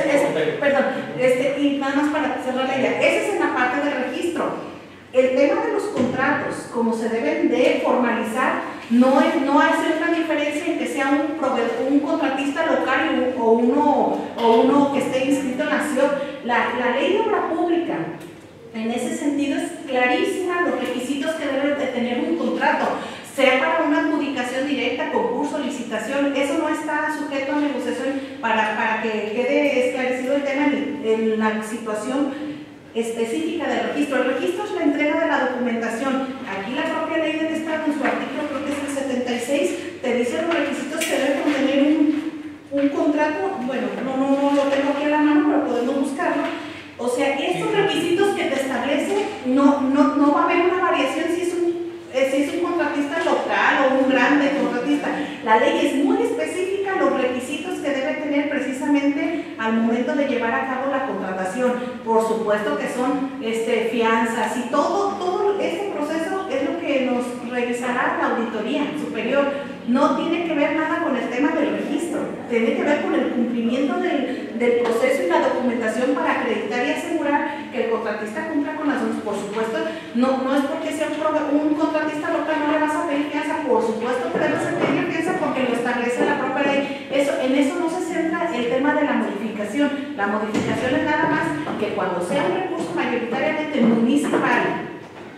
Y nada más para cerrar la idea, ese es en la parte del registro. El tema de los contratos, como se deben de formalizar, No hace una diferencia en que sea un contratista local o uno que esté inscrito en la CIOP. La ley de obra pública, en ese sentido, es clarísima los requisitos que debe de tener un contrato, sea para una adjudicación directa, concurso, licitación. Eso no está sujeto a negociación para que quede esclarecido el tema en la situación específica del registro. El registro es la entrega de la documentación. Aquí la propia ley del Estado, en su artículo, creo que es el 76, te dice los requisitos que debe contener un contrato. Bueno, no lo tengo aquí a la mano, pero podemos buscarlo. O sea, estos requisitos que te establece, no va a haber una variación si es un contratista local o un grande contratista. La ley es muy específica, los requisitos que debe tener precisamente al momento de llevar a cabo la contratación. Por supuesto que son fianzas y todo este proceso es lo que nos revisará la auditoría superior. No tiene que ver nada con el tema del registro, tiene que ver con el cumplimiento del proceso y la documentación para acreditar y asegurar que el contratista cumpla con las normas. Por supuesto, no es porque sea un contratista local no le vas a pedir fianza, por supuesto que debes de pedir fianza porque lo establece la propia ley. En eso no se centra el tema de la modificación. La modificación es nada más que cuando sea un recurso mayoritariamente municipal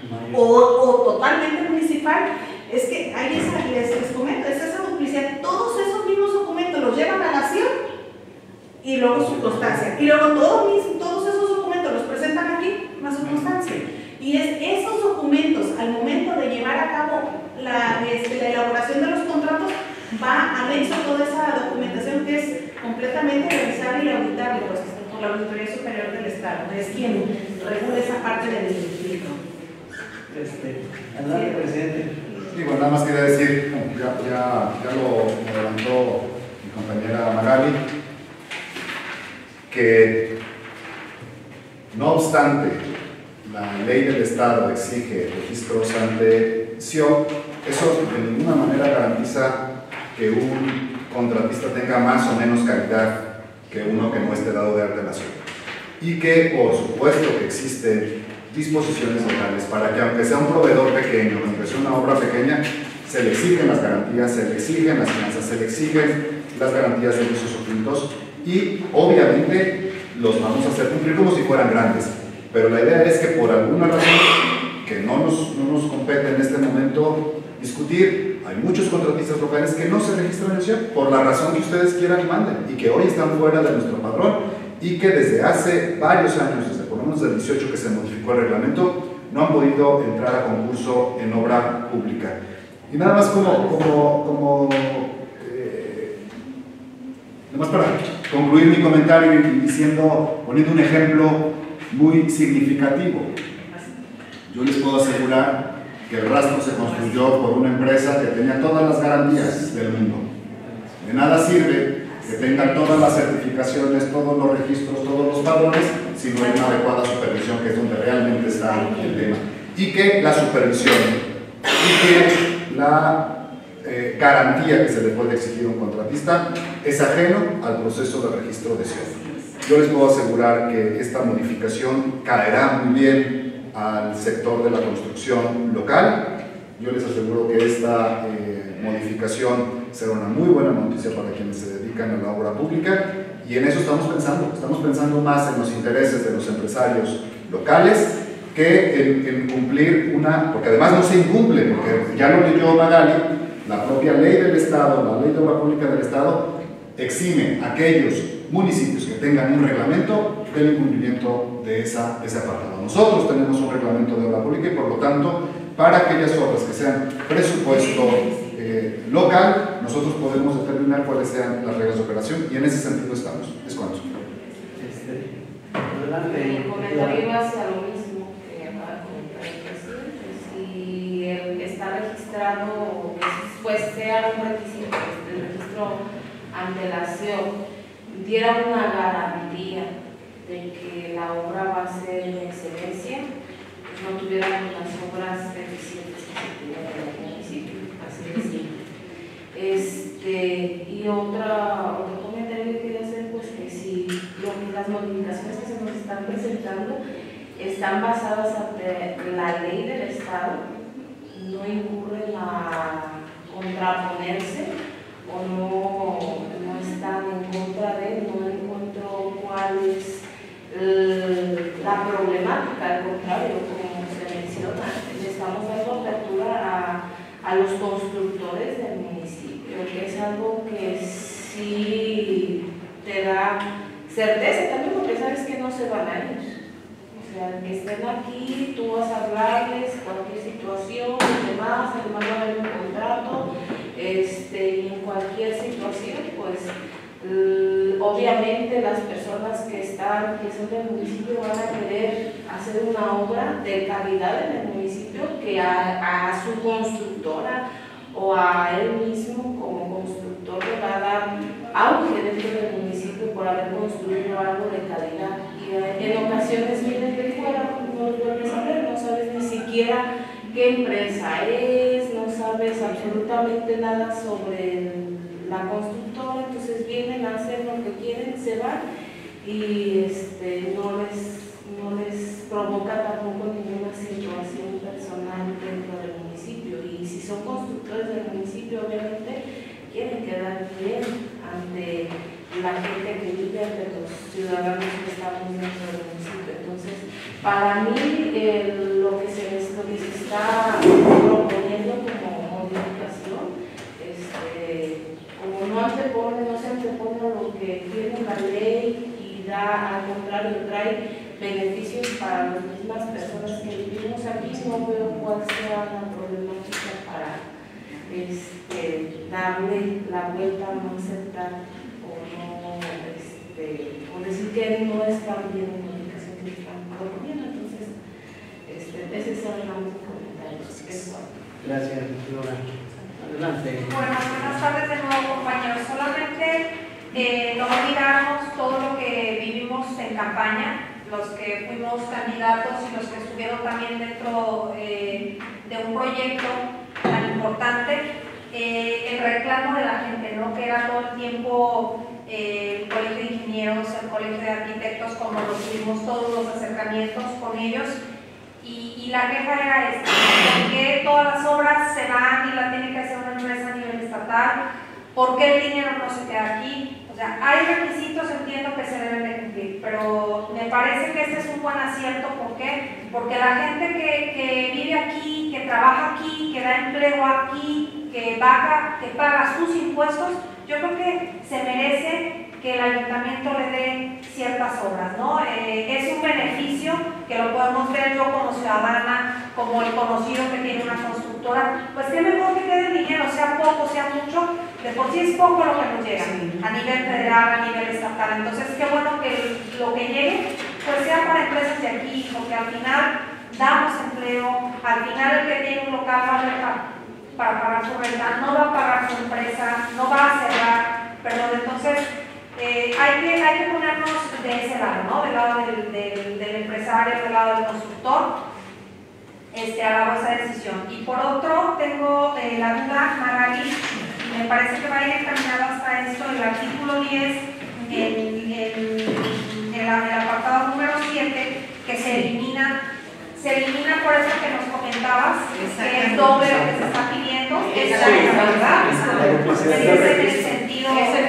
o totalmente municipal, es que hay les comento, es esa duplicidad. Todos esos mismos documentos los llevan a la CIOP y luego su constancia. Y luego todos esos documentos los presentan aquí más su constancia. Y esos documentos, al momento de llevar a cabo la elaboración de los contratos, va anexo toda esa documentación que es completamente revisable y auditable por la Auditoría Superior del Estado. Es quien regula esa parte del libro. Adelante, presidente. Sí, bueno, nada más quería decir, ya lo adelantó mi compañera Magali, que no obstante la ley del Estado exige registros ante CIOP, eso de ninguna manera garantiza que un contratista tenga más o menos calidad que uno que no esté dado de alta en la CIOP. Y que, por supuesto, que existen disposiciones legales para que, aunque sea un proveedor pequeño, aunque sea una obra pequeña, se le exigen las garantías, se le exigen las finanzas, se le exigen las garantías de usos ocultos y obviamente los vamos a hacer cumplir como si fueran grandes. Pero la idea es que por alguna razón que no nos compete en este momento discutir, hay muchos contratistas locales que no se registran en el CIOP por la razón que ustedes quieran y manden y que hoy están fuera de nuestro padrón y que desde hace varios años, desde por lo menos del 18 que se modificó el reglamento, no han podido entrar a concurso en obra pública. Y nada más nomás para concluir mi comentario y poniendo un ejemplo muy significativo. Yo les puedo asegurar que el rastro se construyó por una empresa que tenía todas las garantías del mundo. De nada sirve que tengan todas las certificaciones, todos los registros, todos los padrones, si no hay una adecuada supervisión, que es donde realmente está el tema. Y que la supervisión y que la garantía que se le puede exigir a un contratista es ajeno al proceso de registro de CIOP. Yo les puedo asegurar que esta modificación caerá muy bien al sector de la construcción local. Yo les aseguro que esta modificación será una muy buena noticia para quienes se dedican a la obra pública y en eso estamos pensando más en los intereses de los empresarios locales que en cumplir porque además no se incumple, porque ya lo leyó Magali, la propia ley del Estado, la ley de obra pública del Estado exime a aquellos municipios que tengan un reglamento del incumplimiento de ese apartado. Nosotros tenemos un reglamento de obra pública y por lo tanto, para aquellas obras que sean presupuesto local, nosotros podemos determinar cuáles sean las reglas de operación y en ese sentido estamos. Es cuanto. El comentario iba hacia lo mismo que acaba de comentar el presidente. Si el que está registrado, pues sea un requisito, el registro ante la CIOP, diera una garantía de que la obra va a ser en excelencia, pues no tuviéramos las obras deficientes que se tienen en el municipio, así de simple. Y otro comentario que quería hacer, pues que si las modificaciones que se nos están presentando están basadas ante la ley del Estado, no incurre la contraponerse o no están en contra de él, no encuentro cuál es la problemática. Al contrario, como se menciona, le estamos dando apertura a los constructores del municipio, que es algo que sí te da certeza también, porque sabes que no se van a ir. O sea, que estén aquí, tú vas a hablarles cualquier situación y demás, además va a haber un contrato, y en cualquier situación, pues obviamente las personas que son del municipio van a querer hacer una obra de calidad en el municipio, que a su constructora o a él mismo como constructor le va a dar auge dentro del municipio por haber construido algo de calidad. Y en ocasiones vienen de fuera, no los vuelves a ver, no sabes ni siquiera qué empresa es, no sabes absolutamente nada sobre la constructora, entonces vienen a hacer lo que quieren, se van y no les provoca tampoco ninguna situación personal dentro del municipio. Y si son constructores del municipio, obviamente quieren quedar bien ante la gente que vive, ante los ciudadanos que estamos dentro del municipio. Entonces, para mí, lo que se está proponiendo como modificación, como no se antepone a lo que tiene la ley y da, al contrario, trae beneficios para las mismas personas que vivimos aquí, no veo cuál sea la problemática para darle la vuelta, no aceptar o decir que no está bien la modificación que están proponiendo. Entonces, ese es el comentario. Gracias, Flora. Adelante. Buenas tardes de nuevo, compañeros. Solamente no olvidarnos todo lo que vivimos en campaña, los que fuimos candidatos y los que estuvieron también dentro de un proyecto tan importante, el reclamo de la gente, ¿no? Que era todo el tiempo el colegio de ingenieros, el colegio de arquitectos, como lo tuvimos todos los acercamientos con ellos. Y la queja era esta, ¿por qué todas las obras se van y la tiene que hacer una empresa a nivel estatal? ¿Por qué el dinero no se queda aquí? O sea, hay requisitos, entiendo que se deben de cumplir, pero me parece que este es un buen acierto. ¿Por qué? Porque la gente que vive aquí, que trabaja aquí, que da empleo aquí, que paga sus impuestos, yo creo que se merece que el ayuntamiento le dé ciertas obras, ¿no? Es un beneficio que lo podemos ver yo como ciudadana, como el conocido que tiene una constructora, pues qué mejor que quede el dinero, sea poco, sea mucho, de por sí es poco lo que nos llega, a nivel federal, a nivel estatal. Entonces qué bueno que lo que llegue pues sea para empresas de aquí, porque al final damos empleo, al final el que tiene un local va a para pagar su renta, no va a pagar su empresa, no va a cerrar, perdón. Entonces hay que ponernos de ese lado, ¿no? Del lado del empresario, del lado del constructor, a la esa decisión. Y por otro, tengo la duda, Magali, me parece que va a ir encaminado hasta esto, el artículo 10, el apartado número 7, que se elimina por eso que nos comentabas, que es doble lo que se está pidiendo, ¿verdad? Es en ese sentido.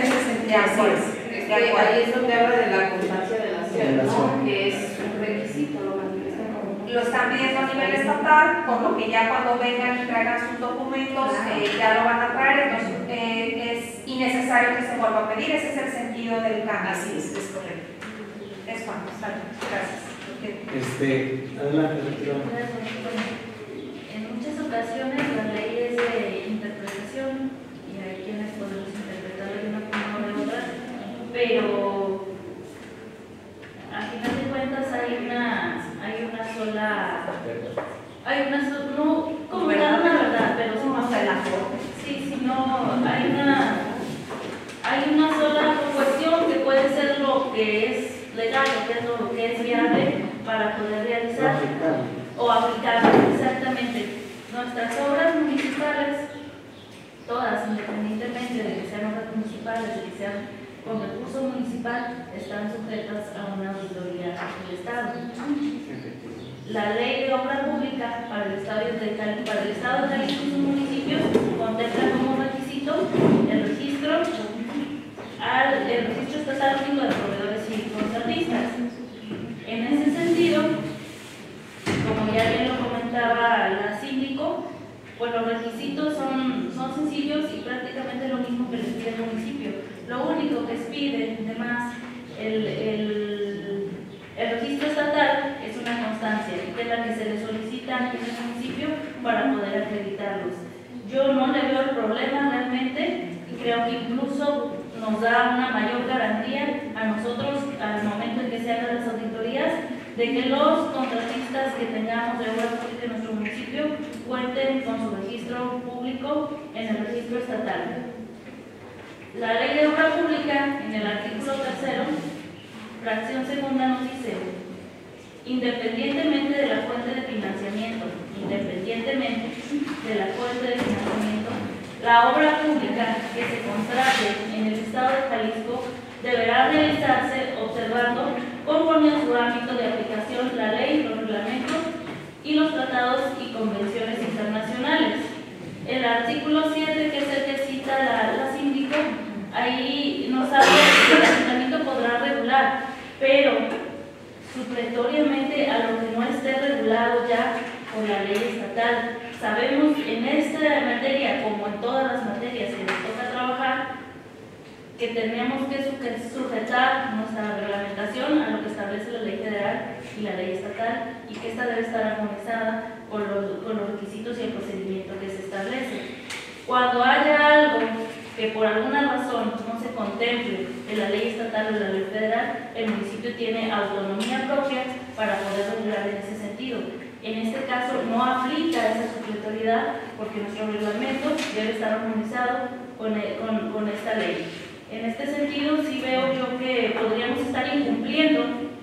Ahí es donde habla de la constancia de la acción, ¿no? Que es un requisito, lo están pidiendo a nivel estatal, por lo que ya cuando vengan y traigan sus documentos ya lo van a traer, entonces es innecesario que se vuelva a pedir. Ese es el sentido del cambio. Así es correcto. Es cuando está bien. Gracias. Adelante. En muchas ocasiones la ley es de interpretación y hay quienes podemos interpretarla de una forma o de otra, pero al final de cuentas no comentar una verdad, pero sí más la forma. Sí, no, hay una sola cuestión que puede ser lo que es legal, lo que es viable para poder realizar o aplicar exactamente. Nuestras obras municipales, todas, independientemente de que sean obras municipales, de que sean con recurso municipal, están sujetas a una auditoría del Estado. La ley de obra pública para el Estado de Jalisco y sus municipios contempla como requisito el registro estatal único de proveedores y contratistas. En ese sentido, como ya bien lo comentaba la síndico, pues los requisitos son sencillos y prácticamente lo mismo que les pide el municipio. Lo único que pide, además, el registro estatal es una constancia, que es la que se le solicita en el municipio para poder acreditarlos. Yo no le veo el problema realmente y creo que incluso nos da una mayor garantía a nosotros al momento en que se hagan las auditorías de que los contratistas que tengamos de obra pública en nuestro municipio cuenten con su registro público en el registro estatal. La ley de obra pública, en el artículo 3º, fracción segunda, nos dice: independientemente de la fuente de financiamiento, la obra pública que se contrate en el Estado de Jalisco deberá realizarse observando, conforme a su ámbito de aplicación, la ley, los reglamentos y los tratados y convenciones internacionales. El artículo 7, que es el que cita la síndico, ahí nos habla de que el ayuntamiento podrá regular, pero supletoriamente a lo que no esté regulado ya por la ley estatal. Sabemos en esta materia, como en todas las materias que nos toca trabajar, que tenemos que sujetar nuestra reglamentación a lo que establece la ley federal y la ley estatal, y que esta debe estar armonizada con los requisitos y el procedimiento que se establece. Cuando haya algo que por alguna razón no se contemple en la ley estatal o en la ley federal, el municipio tiene autonomía propia para poder regular en ese sentido. En este caso no aplica esa supletoriedad porque nuestro reglamento debe estar armonizado con esta ley. En este sentido, sí veo yo que podríamos estar incumpliendo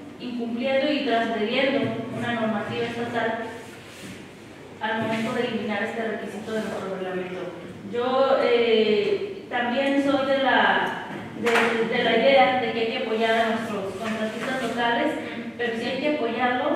y transgrediendo una normativa estatal al momento de eliminar este requisito de nuestro reglamento. Yo también soy de la idea de que hay que apoyar a nuestros contratistas locales, pero si hay que apoyarlos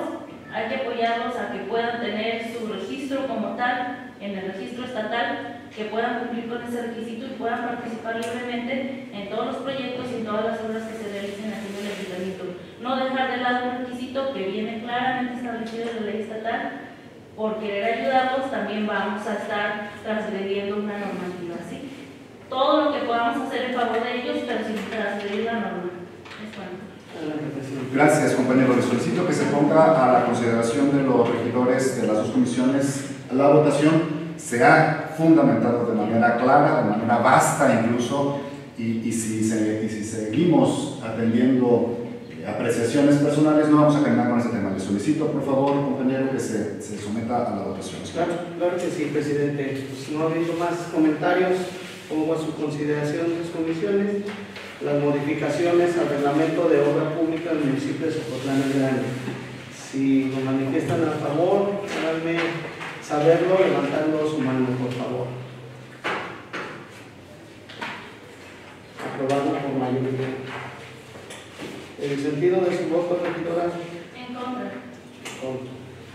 a que puedan tener su registro como tal en el registro estatal, que puedan cumplir con ese requisito y puedan participar libremente en todos los proyectos y en todas las obras que se realicen aquí en el ayuntamiento. No dejar de lado un requisito que viene claramente establecido en la ley estatal. Por querer ayudarlos también vamos a estar transgrediendo una normativa, ¿sí? Todo lo que podamos hacer en favor de ellos, pero sin transgredir la norma. Es bueno. Gracias, compañero. Le solicito que se ponga a la consideración de los regidores de las dos comisiones la votación. Se ha fundamentado de manera clara, de manera vasta incluso, y si seguimos atendiendo apreciaciones personales, no vamos a terminar con este tema. Le solicito, por favor, compañero, que se someta a la votación. Claro que sí, presidente. Pues no habiendo más comentarios, pongo a su consideración sus comisiones las modificaciones al reglamento de obra pública del municipio de Zapotlán el Grande. Si lo manifiestan a favor, háganme saberlo levantando su mano, por favor. Aprobado por mayoría. ¿El sentido de su voto, regidora? En contra. Contra.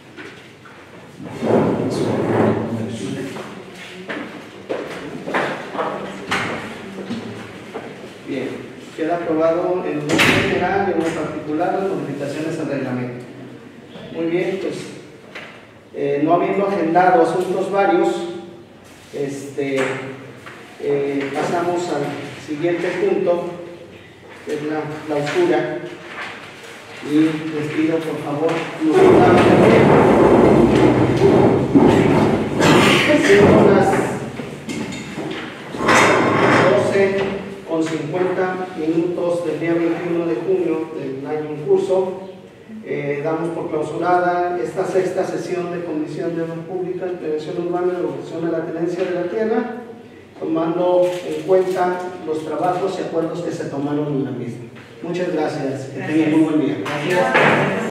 Bien, queda aprobado en lo general y en lo particular las modificaciones al reglamento. Muy bien, pues no habiendo agendado asuntos varios, pasamos al siguiente punto, que es la clausura, y les pido por favor siendo las 12:50 del día 21 de junio del año en curso, damos por clausurada esta sexta sesión de Comisión de Obra Pública, Prevención Urbana y Regulación de la Tenencia de la Tierra, tomando en cuenta los trabajos y acuerdos que se tomaron en la misma. Muchas gracias. Que tengan muy buen día. Gracias.